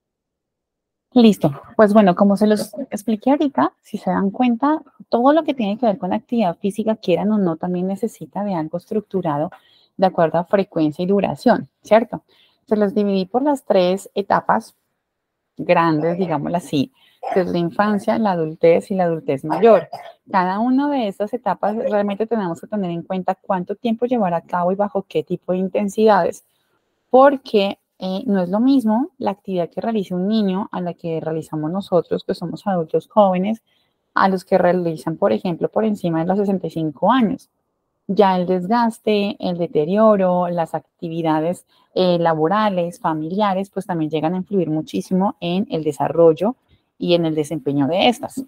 Listo. Pues bueno, como se los expliqué ahorita, si se dan cuenta, todo lo que tiene que ver con la actividad física, quieran o no, también necesita de algo estructurado de acuerdo a frecuencia y duración, ¿cierto? Se los dividí por las tres etapas grandes, digámoslo así, que es la infancia, la adultez y la adultez mayor. Cada una de estas etapas realmente tenemos que tener en cuenta cuánto tiempo llevar a cabo y bajo qué tipo de intensidades, porque eh, no es lo mismo la actividad que realiza un niño a la que realizamos nosotros, que somos adultos jóvenes, a los que realizan, por ejemplo, por encima de los sesenta y cinco años. Ya el desgaste, el deterioro, las actividades eh, laborales, familiares, pues también llegan a influir muchísimo en el desarrollo y en el desempeño de estas.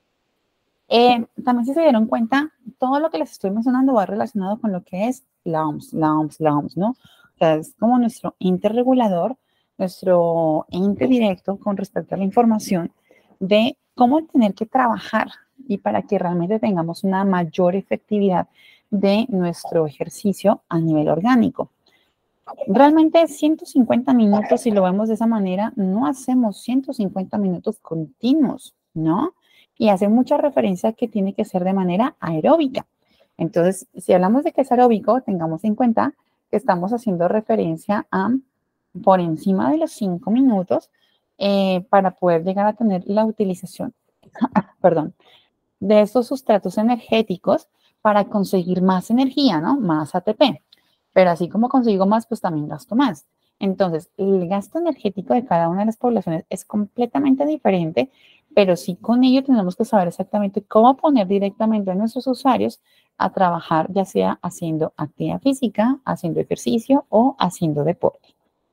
Eh, también si se dieron cuenta, todo lo que les estoy mencionando va relacionado con lo que es la O M S, la O M S, la O M S, ¿no? O sea, es como nuestro ente regulador, nuestro ente directo con respecto a la información de cómo tener que trabajar y para que realmente tengamos una mayor efectividad de nuestro ejercicio a nivel orgánico. Realmente ciento cincuenta minutos, si lo vemos de esa manera, no hacemos ciento cincuenta minutos continuos, ¿no? Y hace mucha referencia a que tiene que ser de manera aeróbica. Entonces, si hablamos de que es aeróbico, tengamos en cuenta que estamos haciendo referencia a por encima de los cinco minutos eh, para poder llegar a tener la utilización, perdón, de estos sustratos energéticos para conseguir más energía, ¿no? Más A T P. Pero así como consigo más, pues también gasto más. Entonces, el gasto energético de cada una de las poblaciones es completamente diferente, pero sí con ello tenemos que saber exactamente cómo poner directamente a nuestros usuarios a trabajar, ya sea haciendo actividad física, haciendo ejercicio o haciendo deporte.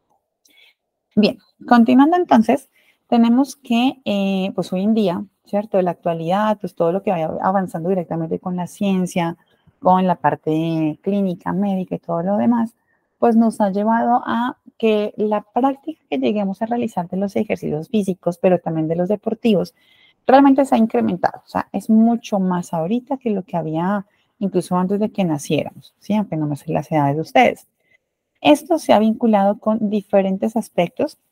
Bien, continuando entonces, tenemos que, eh, pues hoy en día, ¿cierto? En la actualidad, pues todo lo que vaya avanzando directamente con la ciencia, con la parte clínica, médica y todo lo demás, pues nos ha llevado a que la práctica que lleguemos a realizar de los ejercicios físicos, pero también de los deportivos, realmente se ha incrementado. O sea, es mucho más ahorita que lo que había incluso antes de que naciéramos, ¿sí? Aunque no me sé las edades de ustedes. Esto se ha vinculado con diferentes aspectos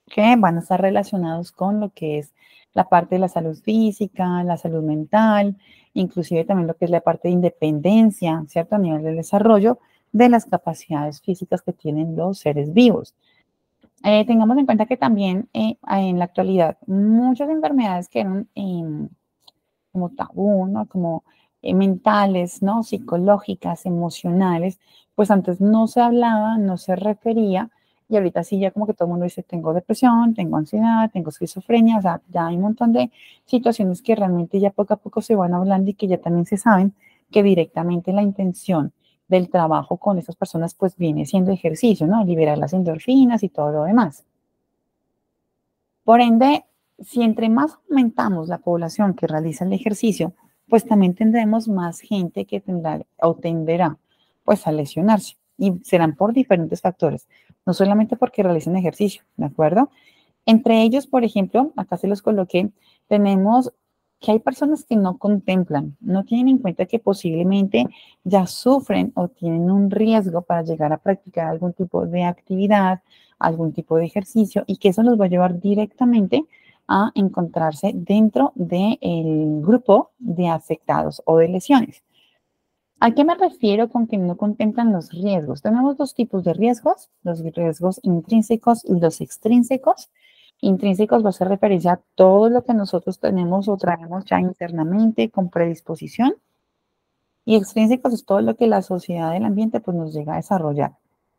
que van a estar relacionados con lo que es la parte de la salud física, la salud mental, inclusive también lo que es la parte de independencia, ¿cierto? A nivel del desarrollo de las capacidades físicas que tienen los seres vivos. Eh, tengamos en cuenta que también eh, en la actualidad muchas enfermedades que eran eh, como tabú, ¿no? Como eh, mentales, ¿no? Psicológicas, emocionales, pues antes no se hablaba, no se refería, y ahorita sí ya como que todo el mundo dice, tengo depresión, tengo ansiedad, tengo esquizofrenia, o sea, ya hay un montón de situaciones que realmente ya poco a poco se van hablando y que ya también se saben que directamente la intención del trabajo con esas personas pues viene siendo ejercicio, ¿no? Liberar las endorfinas y todo lo demás. Por ende, si entre más aumentamos la población que realiza el ejercicio, pues también tendremos más gente que tendrá o tenderá pues a lesionarse y serán por diferentes factores, no solamente porque realicen ejercicio, ¿de acuerdo? Entre ellos, por ejemplo, acá se los coloqué, tenemos que hay personas que no contemplan, no tienen en cuenta que posiblemente ya sufren o tienen un riesgo para llegar a practicar algún tipo de actividad, algún tipo de ejercicio y que eso los va a llevar directamente a encontrarse dentro del grupo de afectados o de lesiones. ¿A qué me refiero con que no contemplan los riesgos? Tenemos dos tipos de riesgos, los riesgos intrínsecos y los extrínsecos. Intrínsecos va a hacer referencia a todo lo que nosotros tenemos o traemos ya internamente con predisposición. Y extrínsecos es todo lo que la sociedad del ambiente pues, nos llega a desarrollar.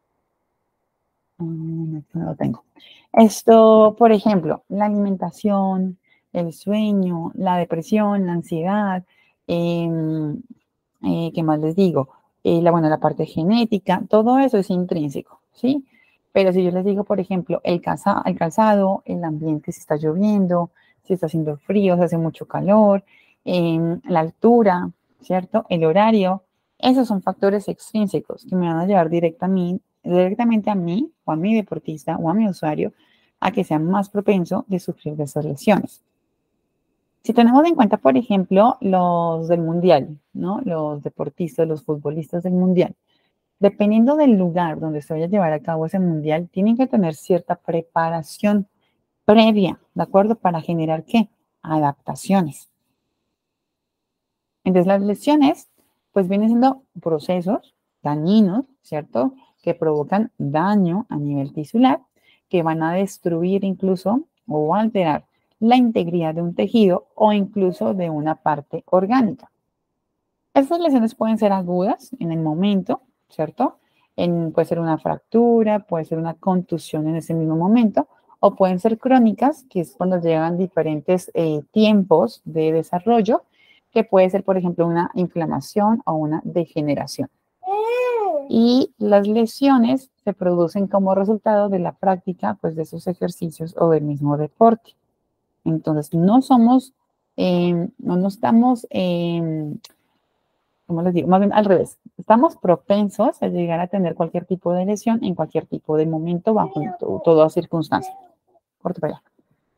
Mm, no lo tengo. Esto, por ejemplo, la alimentación, el sueño, la depresión, la ansiedad, eh, eh, ¿qué más les digo? Eh, la, bueno, la parte genética, todo eso es intrínseco, ¿sí? Pero si yo les digo, por ejemplo, el, calza, el calzado, el ambiente, si está lloviendo, si está haciendo frío, si hace mucho calor, eh, la altura, ¿cierto? El horario, esos son factores extrínsecos que me van a llevar directamente, directamente a mí o a mi deportista o a mi usuario a que sea más propenso de sufrir de esas lesiones. Si tenemos en cuenta, por ejemplo, los del mundial, ¿no? Los deportistas, los futbolistas del mundial, dependiendo del lugar donde se vaya a llevar a cabo ese mundial, tienen que tener cierta preparación previa, ¿de acuerdo? Para generar ¿qué? Adaptaciones. Entonces, las lesiones, pues vienen siendo procesos dañinos, ¿cierto? Que provocan daño a nivel tisular, que van a destruir incluso o alterar la integridad de un tejido o incluso de una parte orgánica. Estas lesiones pueden ser agudas en el momento, ¿cierto? En, puede ser una fractura, puede ser una contusión en ese mismo momento, o pueden ser crónicas, que es cuando llevan diferentes eh, tiempos de desarrollo, que puede ser, por ejemplo, una inflamación o una degeneración. Y las lesiones se producen como resultado de la práctica pues, de esos ejercicios o del mismo deporte. Entonces, no somos, eh, no, no estamos, eh, ¿cómo les digo? Más bien al revés. Estamos propensos a llegar a tener cualquier tipo de lesión en cualquier tipo de momento, bajo toda circunstancia. Corto para allá.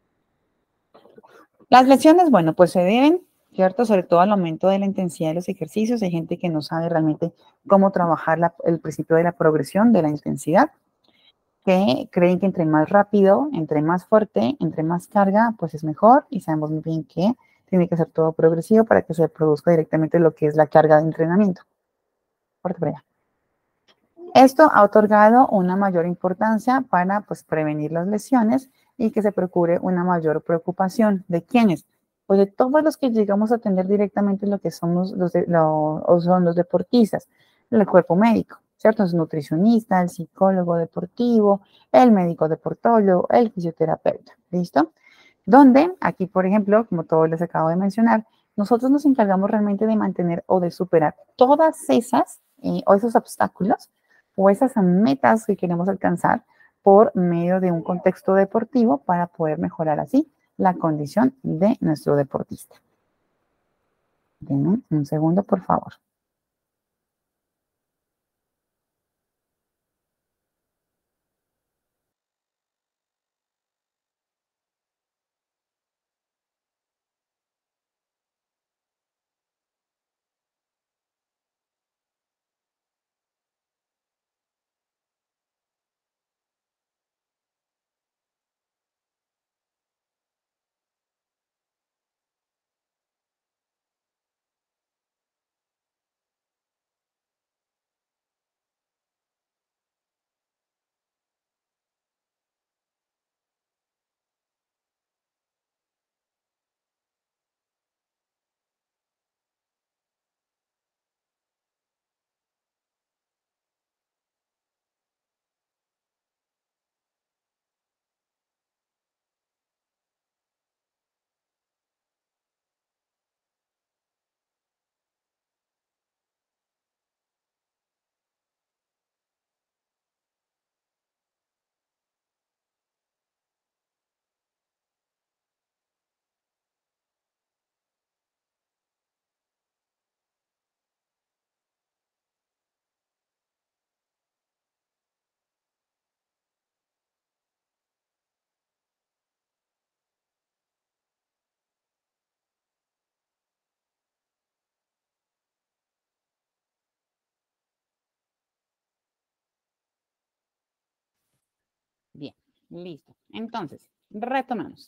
Las lesiones, bueno, pues se deben, ¿cierto? Sobre todo al aumento de la intensidad de los ejercicios. Hay gente que no sabe realmente cómo trabajar la, el principio de la progresión de la intensidad, que creen que entre más rápido, entre más fuerte, entre más carga, pues es mejor. Y sabemos muy bien que tiene que ser todo progresivo para que se produzca directamente lo que es la carga de entrenamiento. Corto para allá. Esto ha otorgado una mayor importancia para pues, prevenir las lesiones y que se procure una mayor preocupación. ¿De quiénes? Pues de todos los que llegamos a atender directamente lo que somos los, de, lo, o son los deportistas, el cuerpo médico, ¿cierto? El nutricionista, el psicólogo deportivo, el médico deportólogo, el fisioterapeuta, ¿listo? Donde aquí, por ejemplo, como todos les acabo de mencionar, nosotros nos encargamos realmente de mantener o de superar todas esas eh, o esos obstáculos o esas metas que queremos alcanzar por medio de un contexto deportivo para poder mejorar así la condición de nuestro deportista. Denme un segundo, por favor. Listo. Entonces, retomamos.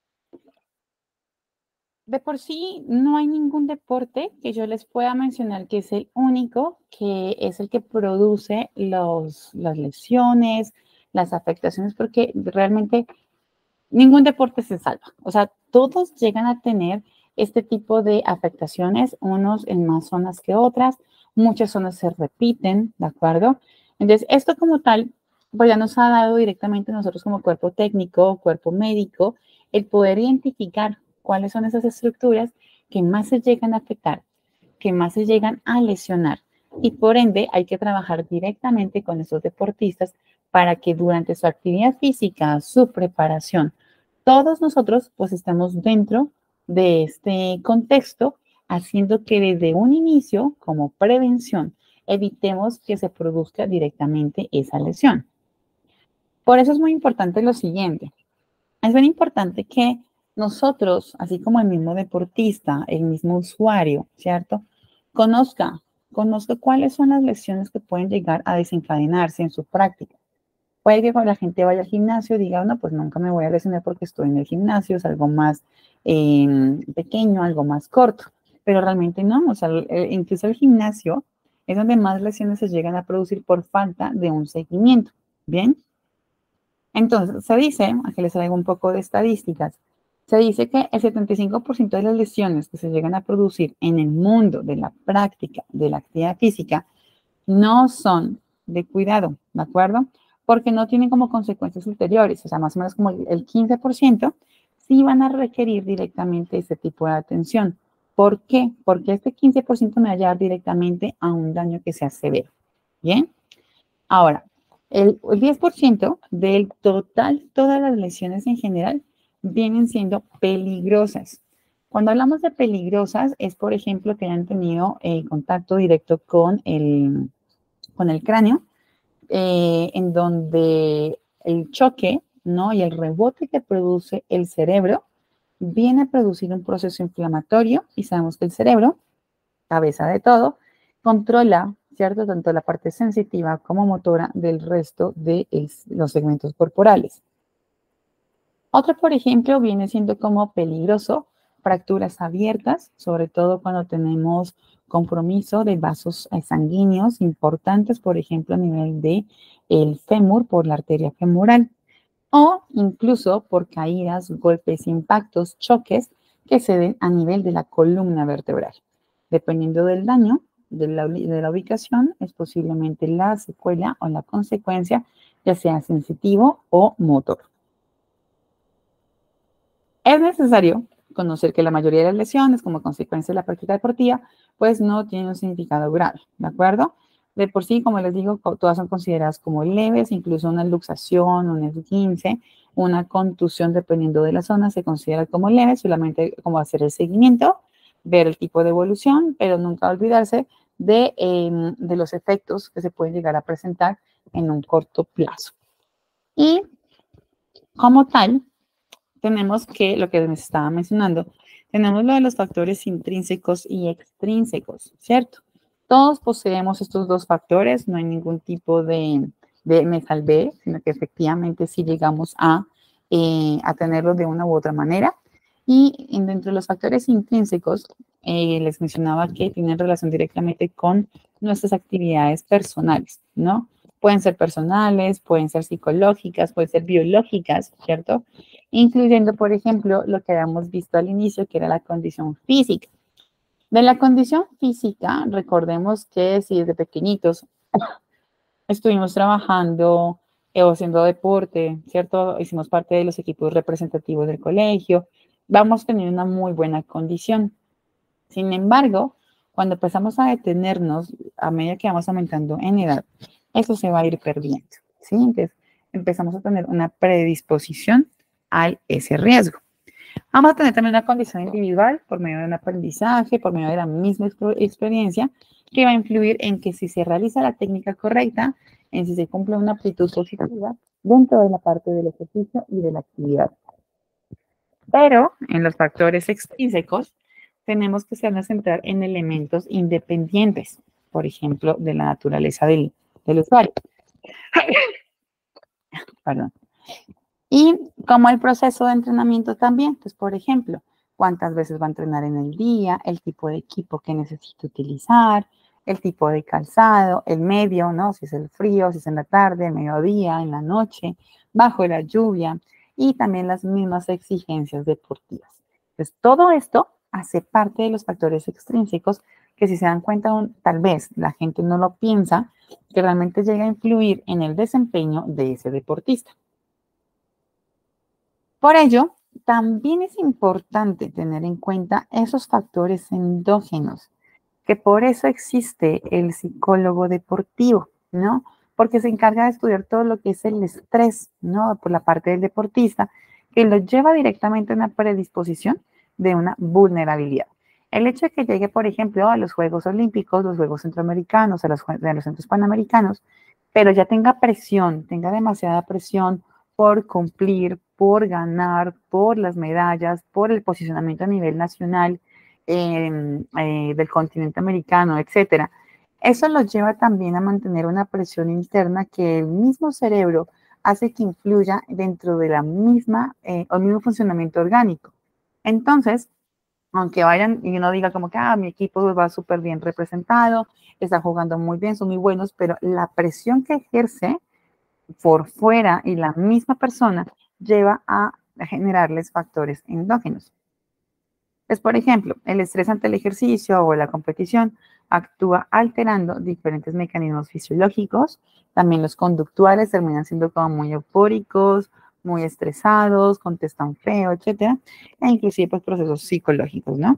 De por sí, no hay ningún deporte que yo les pueda mencionar que es el único, que es el que produce los, las lesiones, las afectaciones, porque realmente ningún deporte se salva. O sea, todos llegan a tener este tipo de afectaciones, unos en más zonas que otras, muchas zonas se repiten, ¿de acuerdo? Entonces, esto como tal, pues ya nos ha dado directamente a nosotros como cuerpo técnico, cuerpo médico, el poder identificar cuáles son esas estructuras que más se llegan a afectar, que más se llegan a lesionar. Y por ende, hay que trabajar directamente con esos deportistas para que durante su actividad física, su preparación, todos nosotros pues estamos dentro de este contexto, haciendo que desde un inicio, como prevención, evitemos que se produzca directamente esa lesión. Por eso es muy importante lo siguiente. Es bien importante que nosotros, así como el mismo deportista, el mismo usuario, ¿cierto? Conozca, conozca cuáles son las lesiones que pueden llegar a desencadenarse en su práctica. Puede que cuando la gente vaya al gimnasio diga, no, pues nunca me voy a lesionar porque estoy en el gimnasio, es algo más eh, pequeño, algo más corto, pero realmente no, o sea, incluso el gimnasio es donde más lesiones se llegan a producir por falta de un seguimiento, ¿bien? Entonces, se dice, aquí les traigo un poco de estadísticas, se dice que el setenta y cinco por ciento de las lesiones que se llegan a producir en el mundo de la práctica de la actividad física no son de cuidado, ¿de acuerdo? Porque no tienen como consecuencias ulteriores, o sea, más o menos como el quince por ciento sí van a requerir directamente este tipo de atención. ¿Por qué? Porque este quince por ciento me va a llevar directamente a un daño que sea severo, ¿bien? Ahora, el diez por ciento del total, todas las lesiones en general, vienen siendo peligrosas. Cuando hablamos de peligrosas, es, por ejemplo, que hayan tenido eh, contacto directo con el, con el cráneo, eh, en donde el choque, ¿no? Y el rebote que produce el cerebro viene a producir un proceso inflamatorio y sabemos que el cerebro, cabeza de todo, controla, ¿cierto? Tanto la parte sensitiva como motora del resto de el, los segmentos corporales. Otro, por ejemplo, viene siendo como peligroso, fracturas abiertas, sobre todo cuando tenemos compromiso de vasos sanguíneos importantes, por ejemplo, a nivel de el fémur por la arteria femoral, o incluso por caídas, golpes, impactos, choques que se den a nivel de la columna vertebral. Dependiendo del daño de la, de la ubicación, es posiblemente la secuela o la consecuencia, ya sea sensitivo o motor. Es necesario conocer que la mayoría de las lesiones como consecuencia de la práctica deportiva pues no tienen un significado grave, ¿de acuerdo? De por sí, como les digo, todas son consideradas como leves, incluso una luxación, un esguince, una contusión, dependiendo de la zona, se considera como leve, solamente como hacer el seguimiento, ver el tipo de evolución, pero nunca olvidarse de, eh, de los efectos que se pueden llegar a presentar en un corto plazo. Y como tal, tenemos que, lo que les estaba mencionando, tenemos lo de los factores intrínsecos y extrínsecos, ¿cierto? Todos poseemos estos dos factores, no hay ningún tipo de, de me salvé, sino que efectivamente sí llegamos a, eh, a tenerlo de una u otra manera. Y dentro de los factores intrínsecos, eh, les mencionaba que tienen relación directamente con nuestras actividades personales, ¿no? Pueden ser personales, pueden ser psicológicas, pueden ser biológicas, ¿cierto? Incluyendo, por ejemplo, lo que habíamos visto al inicio, que era la condición física. De la condición física, recordemos que si desde pequeñitos estuvimos trabajando eh, o haciendo deporte, ¿cierto? Hicimos parte de los equipos representativos del colegio, vamos a tener una muy buena condición. Sin embargo, cuando empezamos a detenernos, a medida que vamos aumentando en edad, eso se va a ir perdiendo, ¿sí? Entonces, empezamos a tener una predisposición a ese riesgo. Vamos a tener también una condición individual por medio de un aprendizaje, por medio de la misma experiencia, que va a influir en que si se realiza la técnica correcta, en si se cumple una aptitud positiva dentro de la parte del ejercicio y de la actividad. Pero en los factores extrínsecos, tenemos que hacernos centrar en elementos independientes, por ejemplo, de la naturaleza del, del usuario. Perdón. Y como el proceso de entrenamiento también, pues por ejemplo, cuántas veces va a entrenar en el día, el tipo de equipo que necesita utilizar, el tipo de calzado, el medio, ¿no? Si es el frío, si es en la tarde, el mediodía, en la noche, bajo la lluvia y también las mismas exigencias deportivas. Entonces, todo esto hace parte de los factores extrínsecos que si se dan cuenta, tal vez la gente no lo piensa, que realmente llega a influir en el desempeño de ese deportista. Por ello, también es importante tener en cuenta esos factores endógenos, que por eso existe el psicólogo deportivo, ¿no? Porque se encarga de estudiar todo lo que es el estrés, ¿no? Por la parte del deportista, que lo lleva directamente a una predisposición de una vulnerabilidad. El hecho de que llegue, por ejemplo, a los Juegos Olímpicos, los Juegos Centroamericanos, a los, a los Centros Panamericanos, pero ya tenga presión, tenga demasiada presión por cumplir, por ganar, por las medallas, por el posicionamiento a nivel nacional, eh, eh, del continente americano, etcétera. Eso los lleva también a mantener una presión interna que el mismo cerebro hace que influya dentro de la misma, eh, el mismo funcionamiento orgánico. Entonces, aunque vayan y uno diga como que, ah, mi equipo va súper bien representado, está jugando muy bien, son muy buenos, pero la presión que ejerce por fuera y la misma persona lleva a generarles factores endógenos. Pues, por ejemplo, el estrés ante el ejercicio o la competición actúa alterando diferentes mecanismos fisiológicos. También los conductuales terminan siendo como muy eufóricos, muy estresados, contestan feo, etcétera. E inclusive, pues, procesos psicológicos, ¿no?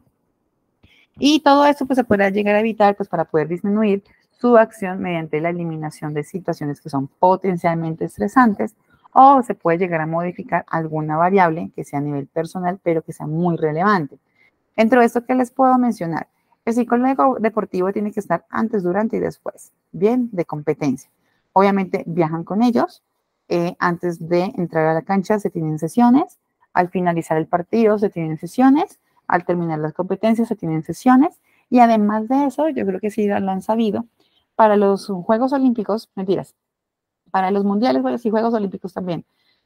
Y todo esto, pues, se puede llegar a evitar, pues, para poder disminuir su acción mediante la eliminación de situaciones que son potencialmente estresantes, o se puede llegar a modificar alguna variable que sea a nivel personal, pero que sea muy relevante. Dentro de esto, ¿qué les puedo mencionar? El psicólogo deportivo tiene que estar antes, durante y después, bien, de competencia. Obviamente viajan con ellos, eh, antes de entrar a la cancha se tienen sesiones, al finalizar el partido se tienen sesiones, al terminar las competencias se tienen sesiones, y además de eso, yo creo que sí lo han sabido, para los Juegos Olímpicos, mentiras, para los mundiales y Juegos Olímpicos también,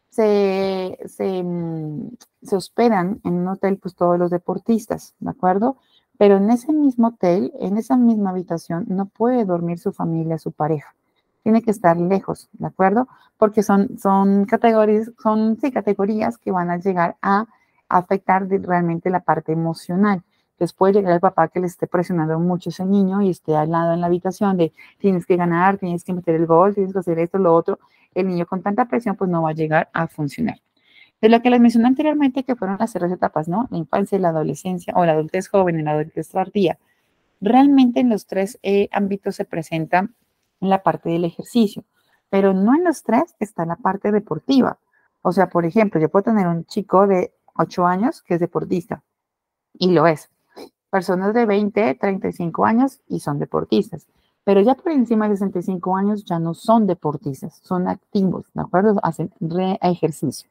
se, se, se, hospedan en un hotel pues todos los deportistas, ¿de acuerdo? Pero en ese mismo hotel, en esa misma habitación, no puede dormir su familia, su pareja. Tiene que estar lejos, ¿de acuerdo? Porque son, son, categorías, son sí, categorías que van a llegar a afectar de, realmente la parte emocional. Entonces puede llegar el papá que le esté presionando mucho a ese niño y esté al lado en la habitación de tienes que ganar, tienes que meter el gol, tienes que hacer esto, lo otro. El niño con tanta presión pues no va a llegar a funcionar. De lo que les mencioné anteriormente, que fueron las tres etapas, ¿no? La infancia, la adolescencia o la adultez joven y la adultez tardía. Realmente en los tres eh, ámbitos se presenta la parte del ejercicio, pero no en los tres está la parte deportiva. O sea, por ejemplo, yo puedo tener un chico de ocho años que es deportista y lo es. Personas de veinte, treinta y cinco años y son deportistas. Pero ya por encima de sesenta y cinco años ya no son deportistas, son activos, ¿de acuerdo? Hacen re ejercicio.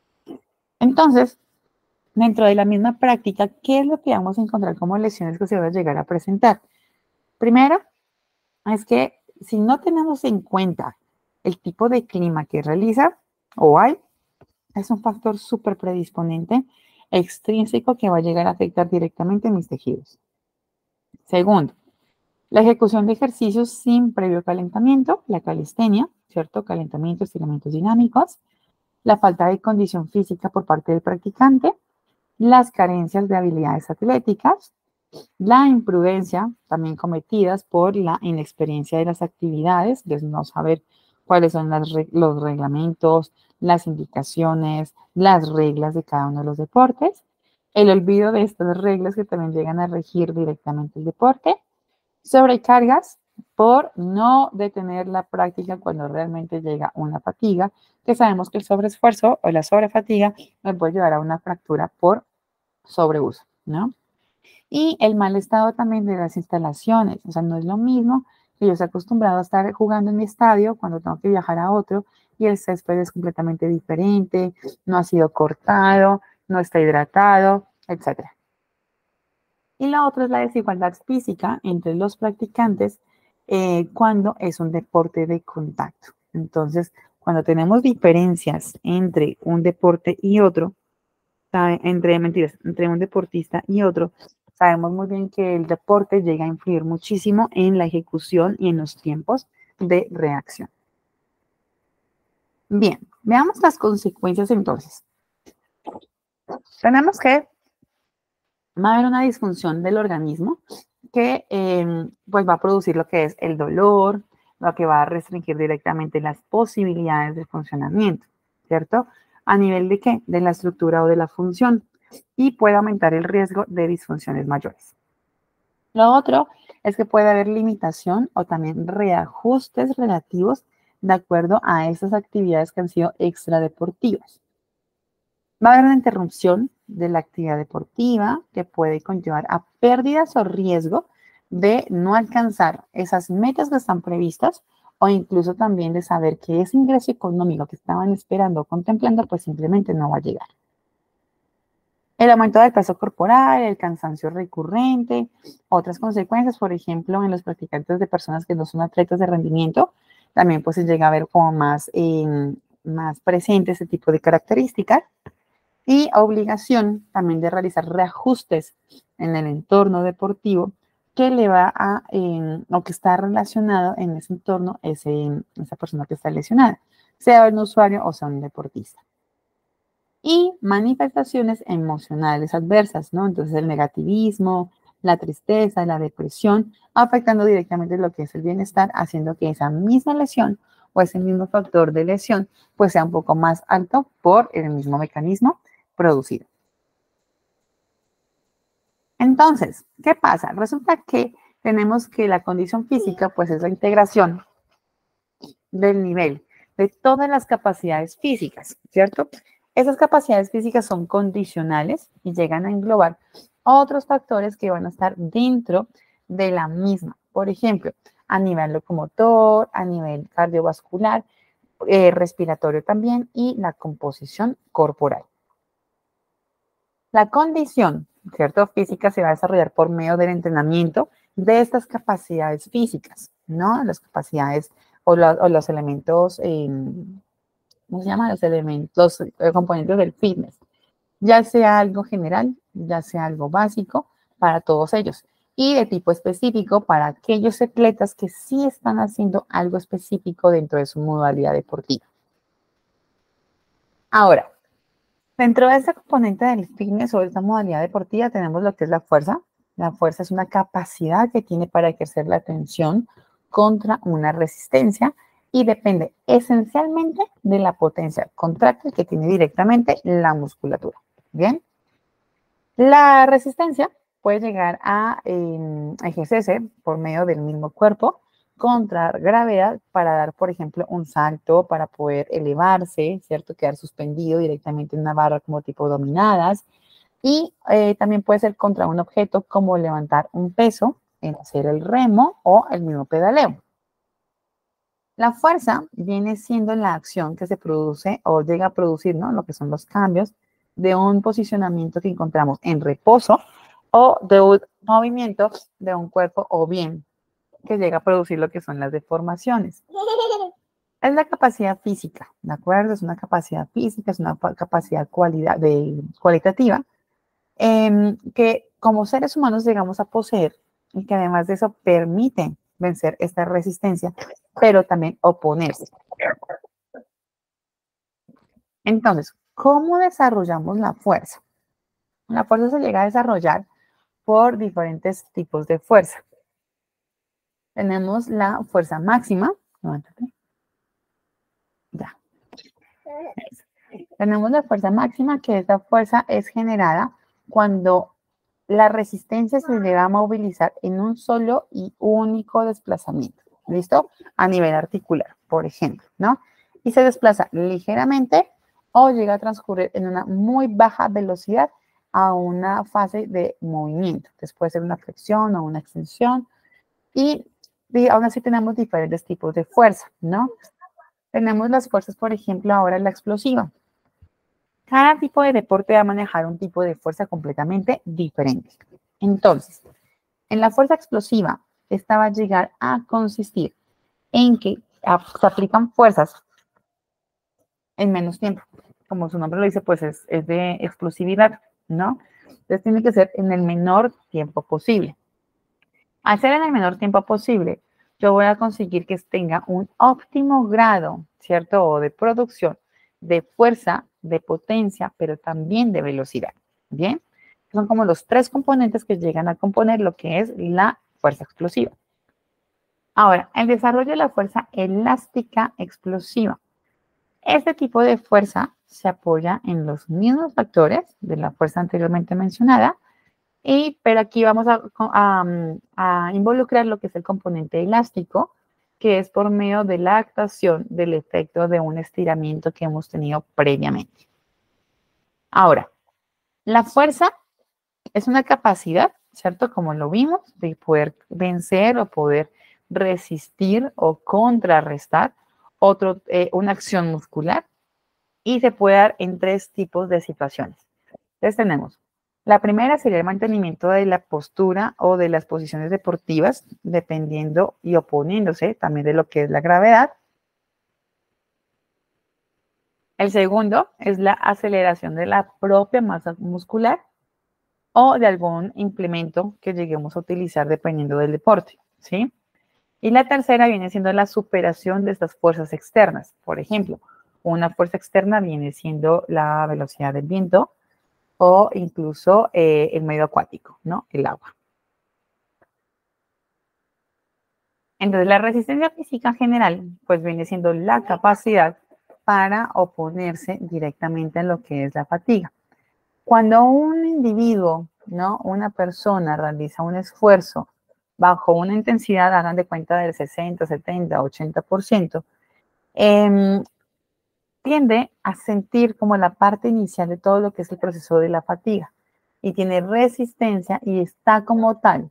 Entonces, dentro de la misma práctica, ¿qué es lo que vamos a encontrar como lesiones que se van a llegar a presentar? Primero, es que si no tenemos en cuenta el tipo de clima que realiza o hay, es un factor súper predisponente, extrínseco, que va a llegar a afectar directamente mis tejidos. Segundo, la ejecución de ejercicios sin previo calentamiento, la calistenia, ¿cierto? Calentamiento, estiramientos dinámicos, la falta de condición física por parte del practicante, las carencias de habilidades atléticas, la imprudencia también cometidas por la inexperiencia de las actividades, de no saber cuáles son las, los reglamentos, las indicaciones, las reglas de cada uno de los deportes, el olvido de estas reglas que también llegan a regir directamente el deporte, sobrecargas por no detener la práctica cuando realmente llega una fatiga, que sabemos que el sobreesfuerzo o la sobrefatiga me puede llevar a una fractura por sobreuso, ¿no? Y el mal estado también de las instalaciones, o sea, no es lo mismo que yo estoy acostumbrado a estar jugando en mi estadio cuando tengo que viajar a otro y el césped es completamente diferente, no ha sido cortado, no está hidratado, etcétera. Y la otra es la desigualdad física entre los practicantes eh, cuando es un deporte de contacto. Entonces, Cuando tenemos diferencias entre un deporte y otro, ¿sabe? entre mentiras, entre un deportista y otro, sabemos muy bien que el deporte llega a influir muchísimo en la ejecución y en los tiempos de reacción. Bien, veamos las consecuencias entonces. Tenemos que va a haber una disfunción del organismo que eh, pues va a producir lo que es el dolor, lo que va a restringir directamente las posibilidades de funcionamiento, ¿cierto? ¿A nivel de qué? De la estructura o de la función, y puede aumentar el riesgo de disfunciones mayores. Lo otro es que puede haber limitación o también reajustes relativos de acuerdo a esas actividades que han sido extradeportivas. Va a haber una interrupción de la actividad deportiva que puede conllevar a pérdidas o riesgo de no alcanzar esas metas que están previstas, o incluso también de saber que ese ingreso económico que estaban esperando o contemplando pues simplemente no va a llegar. El aumento del peso corporal, el cansancio recurrente, otras consecuencias, por ejemplo, en los practicantes de personas que no son atletas de rendimiento, también pues se llega a ver como más, eh, más presente ese tipo de características. Y obligación también de realizar reajustes en el entorno deportivo que le va a, eh, o que está relacionado en ese entorno, ese, esa persona que está lesionada, sea un usuario o sea un deportista. Y manifestaciones emocionales adversas, ¿no? Entonces el negativismo, la tristeza, la depresión, afectando directamente lo que es el bienestar, haciendo que esa misma lesión o ese mismo factor de lesión pues sea un poco más alto por el mismo mecanismo producido. Entonces, ¿qué pasa? Resulta que tenemos que la condición física pues es la integración del nivel de todas las capacidades físicas, ¿cierto? Esas capacidades físicas son condicionales y llegan a englobar otros factores que van a estar dentro de la misma. Por ejemplo, a nivel locomotor, a nivel cardiovascular, eh, respiratorio también, y la composición corporal. La condición, ¿cierto? Física se va a desarrollar por medio del entrenamiento de estas capacidades físicas, ¿no? Las capacidades o, la, o los elementos, eh, ¿cómo se llama? Los elementos, los eh, componentes del fitness, ya sea algo general, ya sea algo básico para todos ellos, y de tipo específico para aquellos atletas que sí están haciendo algo específico dentro de su modalidad deportiva. Ahora, dentro de este componente del fitness o de esta modalidad deportiva tenemos lo que es la fuerza. La fuerza es una capacidad que tiene para ejercer la tensión contra una resistencia y depende esencialmente de la potencia contráctil que tiene directamente la musculatura. Bien. La resistencia puede llegar a eh, ejercerse por medio del mismo cuerpo contra gravedad para dar, por ejemplo, un salto, para poder elevarse, ¿cierto? Quedar suspendido directamente en una barra como tipo dominadas. Y eh, también puede ser contra un objeto como levantar un peso, en hacer el remo o el mismo pedaleo. La fuerza viene siendo la acción que se produce o llega a producir, ¿no? Lo que son los cambios de un posicionamiento que encontramos en reposo o de un movimiento de un cuerpo, o bien que llega a producir lo que son las deformaciones. Es la capacidad física, ¿de acuerdo? Es una capacidad física, es una capacidad cualidad de, cualitativa eh, que como seres humanos llegamos a poseer y que además de eso permite vencer esta resistencia, pero también oponerse. Entonces, ¿cómo desarrollamos la fuerza? La fuerza se llega a desarrollar por diferentes tipos de fuerza. Tenemos la fuerza máxima. Levántate. Ya. Tenemos la fuerza máxima, que esta fuerza es generada cuando la resistencia se llega a movilizar en un solo y único desplazamiento. ¿Listo? A nivel articular, por ejemplo, ¿no? Y se desplaza ligeramente o llega a transcurrir en una muy baja velocidad a una fase de movimiento. Entonces puede ser una flexión o una extensión. Y, y aún así tenemos diferentes tipos de fuerza, ¿no? Tenemos las fuerzas, por ejemplo, ahora la explosiva. Cada tipo de deporte va a manejar un tipo de fuerza completamente diferente. Entonces, en la fuerza explosiva, esta va a llegar a consistir en que se aplican fuerzas en menos tiempo. Como su nombre lo dice, pues es, es de explosividad, ¿no? Entonces tiene que ser en el menor tiempo posible. Al ser en el menor tiempo posible, yo voy a conseguir que tenga un óptimo grado, ¿cierto? O de producción, de fuerza, de potencia, pero también de velocidad, ¿bien? Son como los tres componentes que llegan a componer lo que es la fuerza explosiva. Ahora, el desarrollo de la fuerza elástica explosiva. Este tipo de fuerza se apoya en los mismos factores de la fuerza anteriormente mencionada, y, pero aquí vamos a, a, a involucrar lo que es el componente elástico, que es por medio de la actuación del efecto de un estiramiento que hemos tenido previamente. Ahora, la fuerza es una capacidad, ¿cierto? Como lo vimos, de poder vencer o poder resistir o contrarrestar otro, eh, una acción muscular, y se puede dar en tres tipos de situaciones. Entonces tenemos, la primera sería el mantenimiento de la postura o de las posiciones deportivas, dependiendo y oponiéndose también de lo que es la gravedad. El segundo es la aceleración de la propia masa muscular o de algún implemento que lleguemos a utilizar dependiendo del deporte, ¿sí? Y la tercera viene siendo la superación de estas fuerzas externas. Por ejemplo, una fuerza externa viene siendo la velocidad del viento o incluso eh, el medio acuático, ¿no? El agua. Entonces, la resistencia física general, pues viene siendo la capacidad para oponerse directamente a lo que es la fatiga. Cuando un individuo, ¿no? Una persona realiza un esfuerzo bajo una intensidad, hagan de cuenta del sesenta, setenta, ochenta por ciento, eh, tiende a sentir como la parte inicial de todo lo que es el proceso de la fatiga y tiene resistencia y está como tal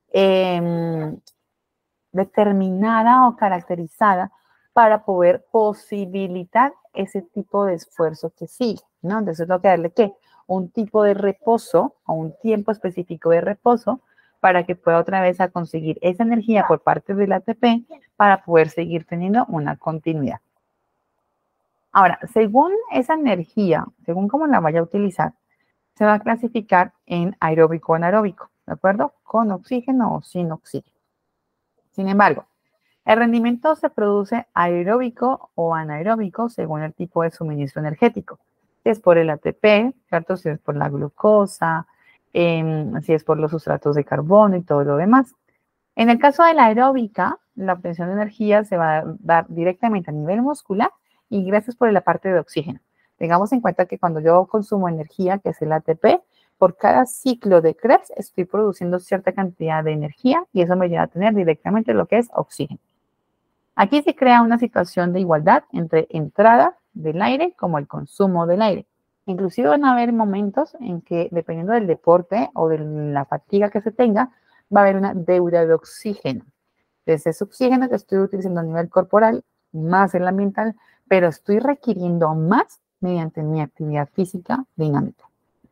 eh, determinada o caracterizada para poder posibilitar ese tipo de esfuerzo que sigue, ¿no? Entonces, lo que darle ¿qué? Un tipo de reposo o un tiempo específico de reposo para que pueda otra vez a conseguir esa energía por parte del A T P para poder seguir teniendo una continuidad. Ahora, según esa energía, según cómo la vaya a utilizar, se va a clasificar en aeróbico o anaeróbico, ¿de acuerdo? Con oxígeno o sin oxígeno. Sin embargo, el rendimiento se produce aeróbico o anaeróbico según el tipo de suministro energético. Si es por el A T P, ¿cierto? Si es por la glucosa, eh, si es por los sustratos de carbono y todo lo demás. En el caso de la aeróbica, la obtención de energía se va a dar directamente a nivel muscular y gracias por la parte de oxígeno. Tengamos en cuenta que cuando yo consumo energía, que es el A T P, por cada ciclo de Krebs estoy produciendo cierta cantidad de energía y eso me lleva a tener directamente lo que es oxígeno. Aquí se crea una situación de igualdad entre entrada del aire como el consumo del aire. Inclusive van a haber momentos en que, dependiendo del deporte o de la fatiga que se tenga, va a haber una deuda de oxígeno. Entonces, ese oxígeno que estoy utilizando a nivel corporal, más el ambiental, pero estoy requiriendo más mediante mi actividad física dinámica.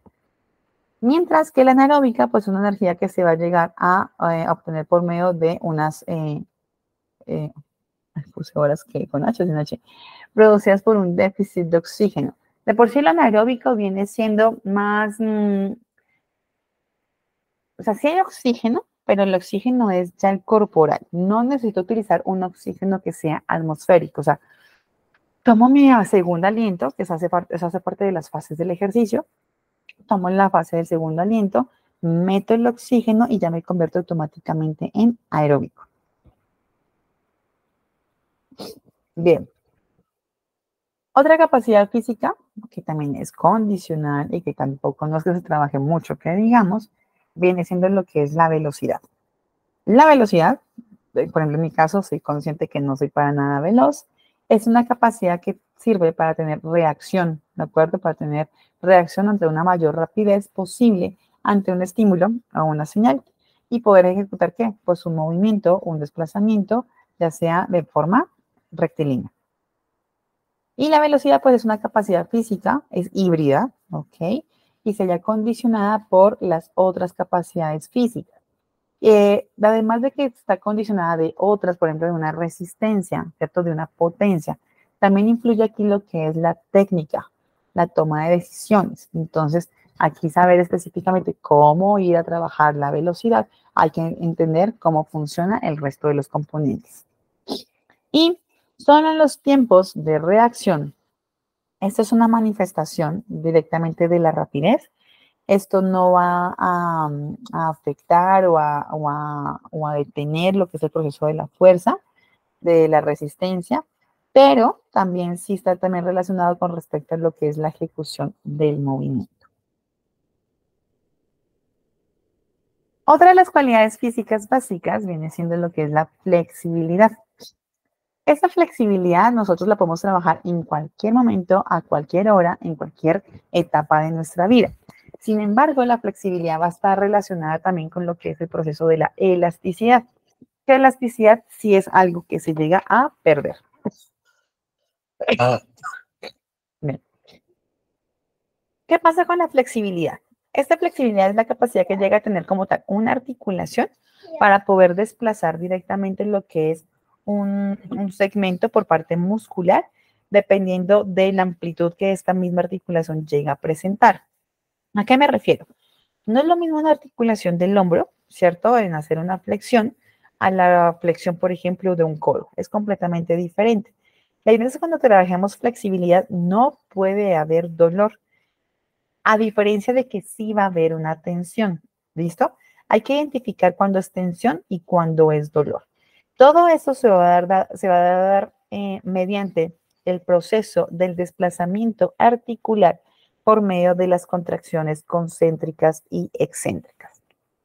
Mientras que la anaeróbica, pues es una energía que se va a llegar a eh, obtener por medio de unas, eh, eh, puse horas que con H sin H, producidas por un déficit de oxígeno. De por sí, la anaeróbico viene siendo más, mmm, o sea, sí hay oxígeno, pero el oxígeno es ya el corporal. No necesito utilizar un oxígeno que sea atmosférico. O sea, tomo mi segundo aliento, que eso hace, parte, eso hace parte de las fases del ejercicio. Tomo la fase del segundo aliento, meto el oxígeno y ya me convierto automáticamente en aeróbico. Bien. Otra capacidad física, que también es condicional y que tampoco no es que se trabaje mucho, que digamos, viene siendo lo que es la velocidad. La velocidad, por ejemplo, en mi caso, soy consciente que no soy para nada veloz, es una capacidad que sirve para tener reacción, ¿de acuerdo? Para tener reacción ante una mayor rapidez posible ante un estímulo o una señal y poder ejecutar, ¿qué? Pues un movimiento, un desplazamiento, ya sea de forma rectilínea. Y la velocidad, pues, es una capacidad física, es híbrida, ¿ok? Y se halla condicionada por las otras capacidades físicas. Eh, además de que está condicionada de otras, por ejemplo, de una resistencia, ¿cierto? De una potencia. También influye aquí lo que es la técnica, la toma de decisiones. Entonces, aquí saber específicamente cómo ir a trabajar la velocidad, hay que entender cómo funciona el resto de los componentes. Y son en los tiempos de reacción. Esta es una manifestación directamente de la rapidez. Esto no va a, a afectar o a, o, a, o a detener lo que es el proceso de la fuerza, de la resistencia, pero también sí está también relacionado con respecto a lo que es la ejecución del movimiento. Otra de las cualidades físicas básicas viene siendo lo que es la flexibilidad. Esta flexibilidad nosotros la podemos trabajar en cualquier momento, a cualquier hora, en cualquier etapa de nuestra vida. Sin embargo, la flexibilidad va a estar relacionada también con lo que es el proceso de la elasticidad. Que elasticidad sí es algo que se llega a perder. Ah. Bien. ¿Qué pasa con la flexibilidad? Esta flexibilidad es la capacidad que llega a tener como tal una articulación para poder desplazar directamente lo que es un, un segmento por parte muscular, dependiendo de la amplitud que esta misma articulación llega a presentar. ¿A qué me refiero? No es lo mismo una articulación del hombro, ¿cierto? En hacer una flexión a la flexión, por ejemplo, de un codo. Es completamente diferente. La idea es que cuando trabajamos flexibilidad no puede haber dolor, a diferencia de que sí va a haber una tensión. ¿Listo? Hay que identificar cuándo es tensión y cuándo es dolor. Todo eso se va a dar, se va a dar eh, mediante el proceso del desplazamiento articular por medio de las contracciones concéntricas y excéntricas.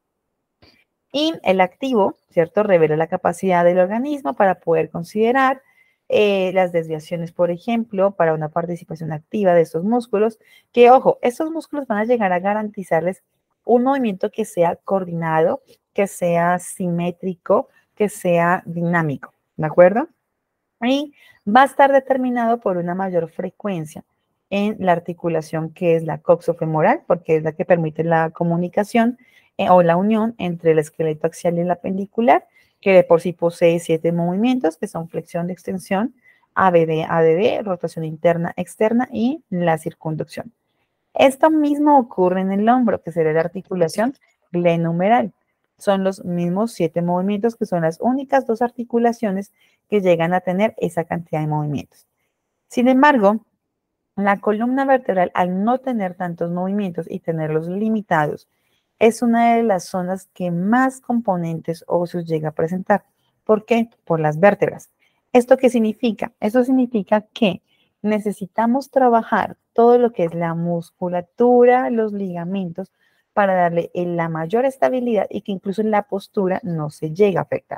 Y el activo, ¿cierto? Revela la capacidad del organismo para poder considerar eh, las desviaciones, por ejemplo, para una participación activa de estos músculos, que, ojo, estos músculos van a llegar a garantizarles un movimiento que sea coordinado, que sea simétrico, que sea dinámico, ¿de acuerdo? Y va a estar determinado por una mayor frecuencia en la articulación que es la coxofemoral, porque es la que permite la comunicación eh, o la unión entre el esqueleto axial y la pendicular, que de por sí posee siete movimientos, que son flexión de extensión, A B D, A D D, rotación interna, externa y la circunducción. Esto mismo ocurre en el hombro, que sería la articulación glenumeral. Son los mismos siete movimientos, que son las únicas dos articulaciones que llegan a tener esa cantidad de movimientos. Sin embargo, la columna vertebral, al no tener tantos movimientos y tenerlos limitados, es una de las zonas que más componentes óseos llega a presentar. ¿Por qué? Por las vértebras. ¿Esto qué significa? Esto significa que necesitamos trabajar todo lo que es la musculatura, los ligamentos, para darle la mayor estabilidad y que incluso la postura no se llegue a afectar.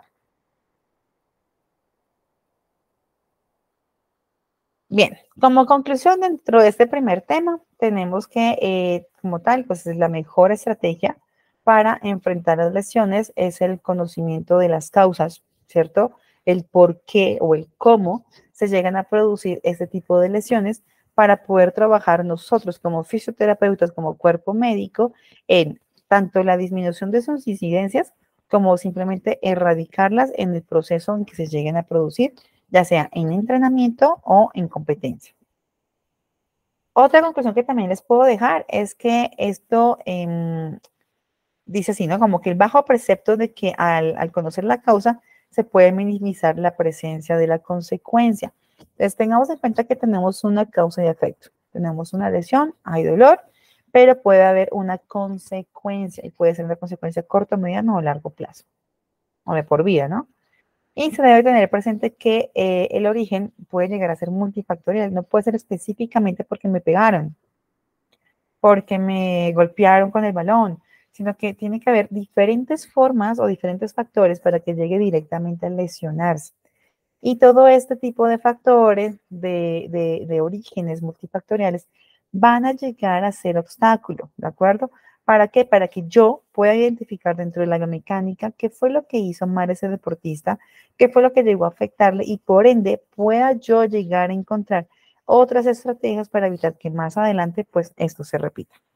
Bien, como conclusión dentro de este primer tema, tenemos que, eh, como tal, pues la mejor estrategia para enfrentar las lesiones es el conocimiento de las causas, ¿cierto? El por qué o el cómo se llegan a producir este tipo de lesiones para poder trabajar nosotros como fisioterapeutas, como cuerpo médico, en tanto la disminución de sus incidencias como simplemente erradicarlas en el proceso en que se lleguen a producir, ya sea en entrenamiento o en competencia. Otra conclusión que también les puedo dejar es que esto eh, dice así, ¿no? Como que el bajo precepto de que al, al conocer la causa se puede minimizar la presencia de la consecuencia. Entonces tengamos en cuenta que tenemos una causa y efecto. Tenemos una lesión, hay dolor, pero puede haber una consecuencia y puede ser una consecuencia corto, mediano o largo plazo. O de por vida, ¿no? Y se debe tener presente que eh, el origen puede llegar a ser multifactorial. No puede ser específicamente porque me pegaron, porque me golpearon con el balón, sino que tiene que haber diferentes formas o diferentes factores para que llegue directamente a lesionarse. Y todo este tipo de factores de, de, de orígenes multifactoriales van a llegar a ser obstáculo, ¿de acuerdo? ¿Para qué? Para que yo pueda identificar dentro de la biomecánica qué fue lo que hizo mal ese deportista, qué fue lo que llegó a afectarle y por ende pueda yo llegar a encontrar otras estrategias para evitar que más adelante pues esto se repita.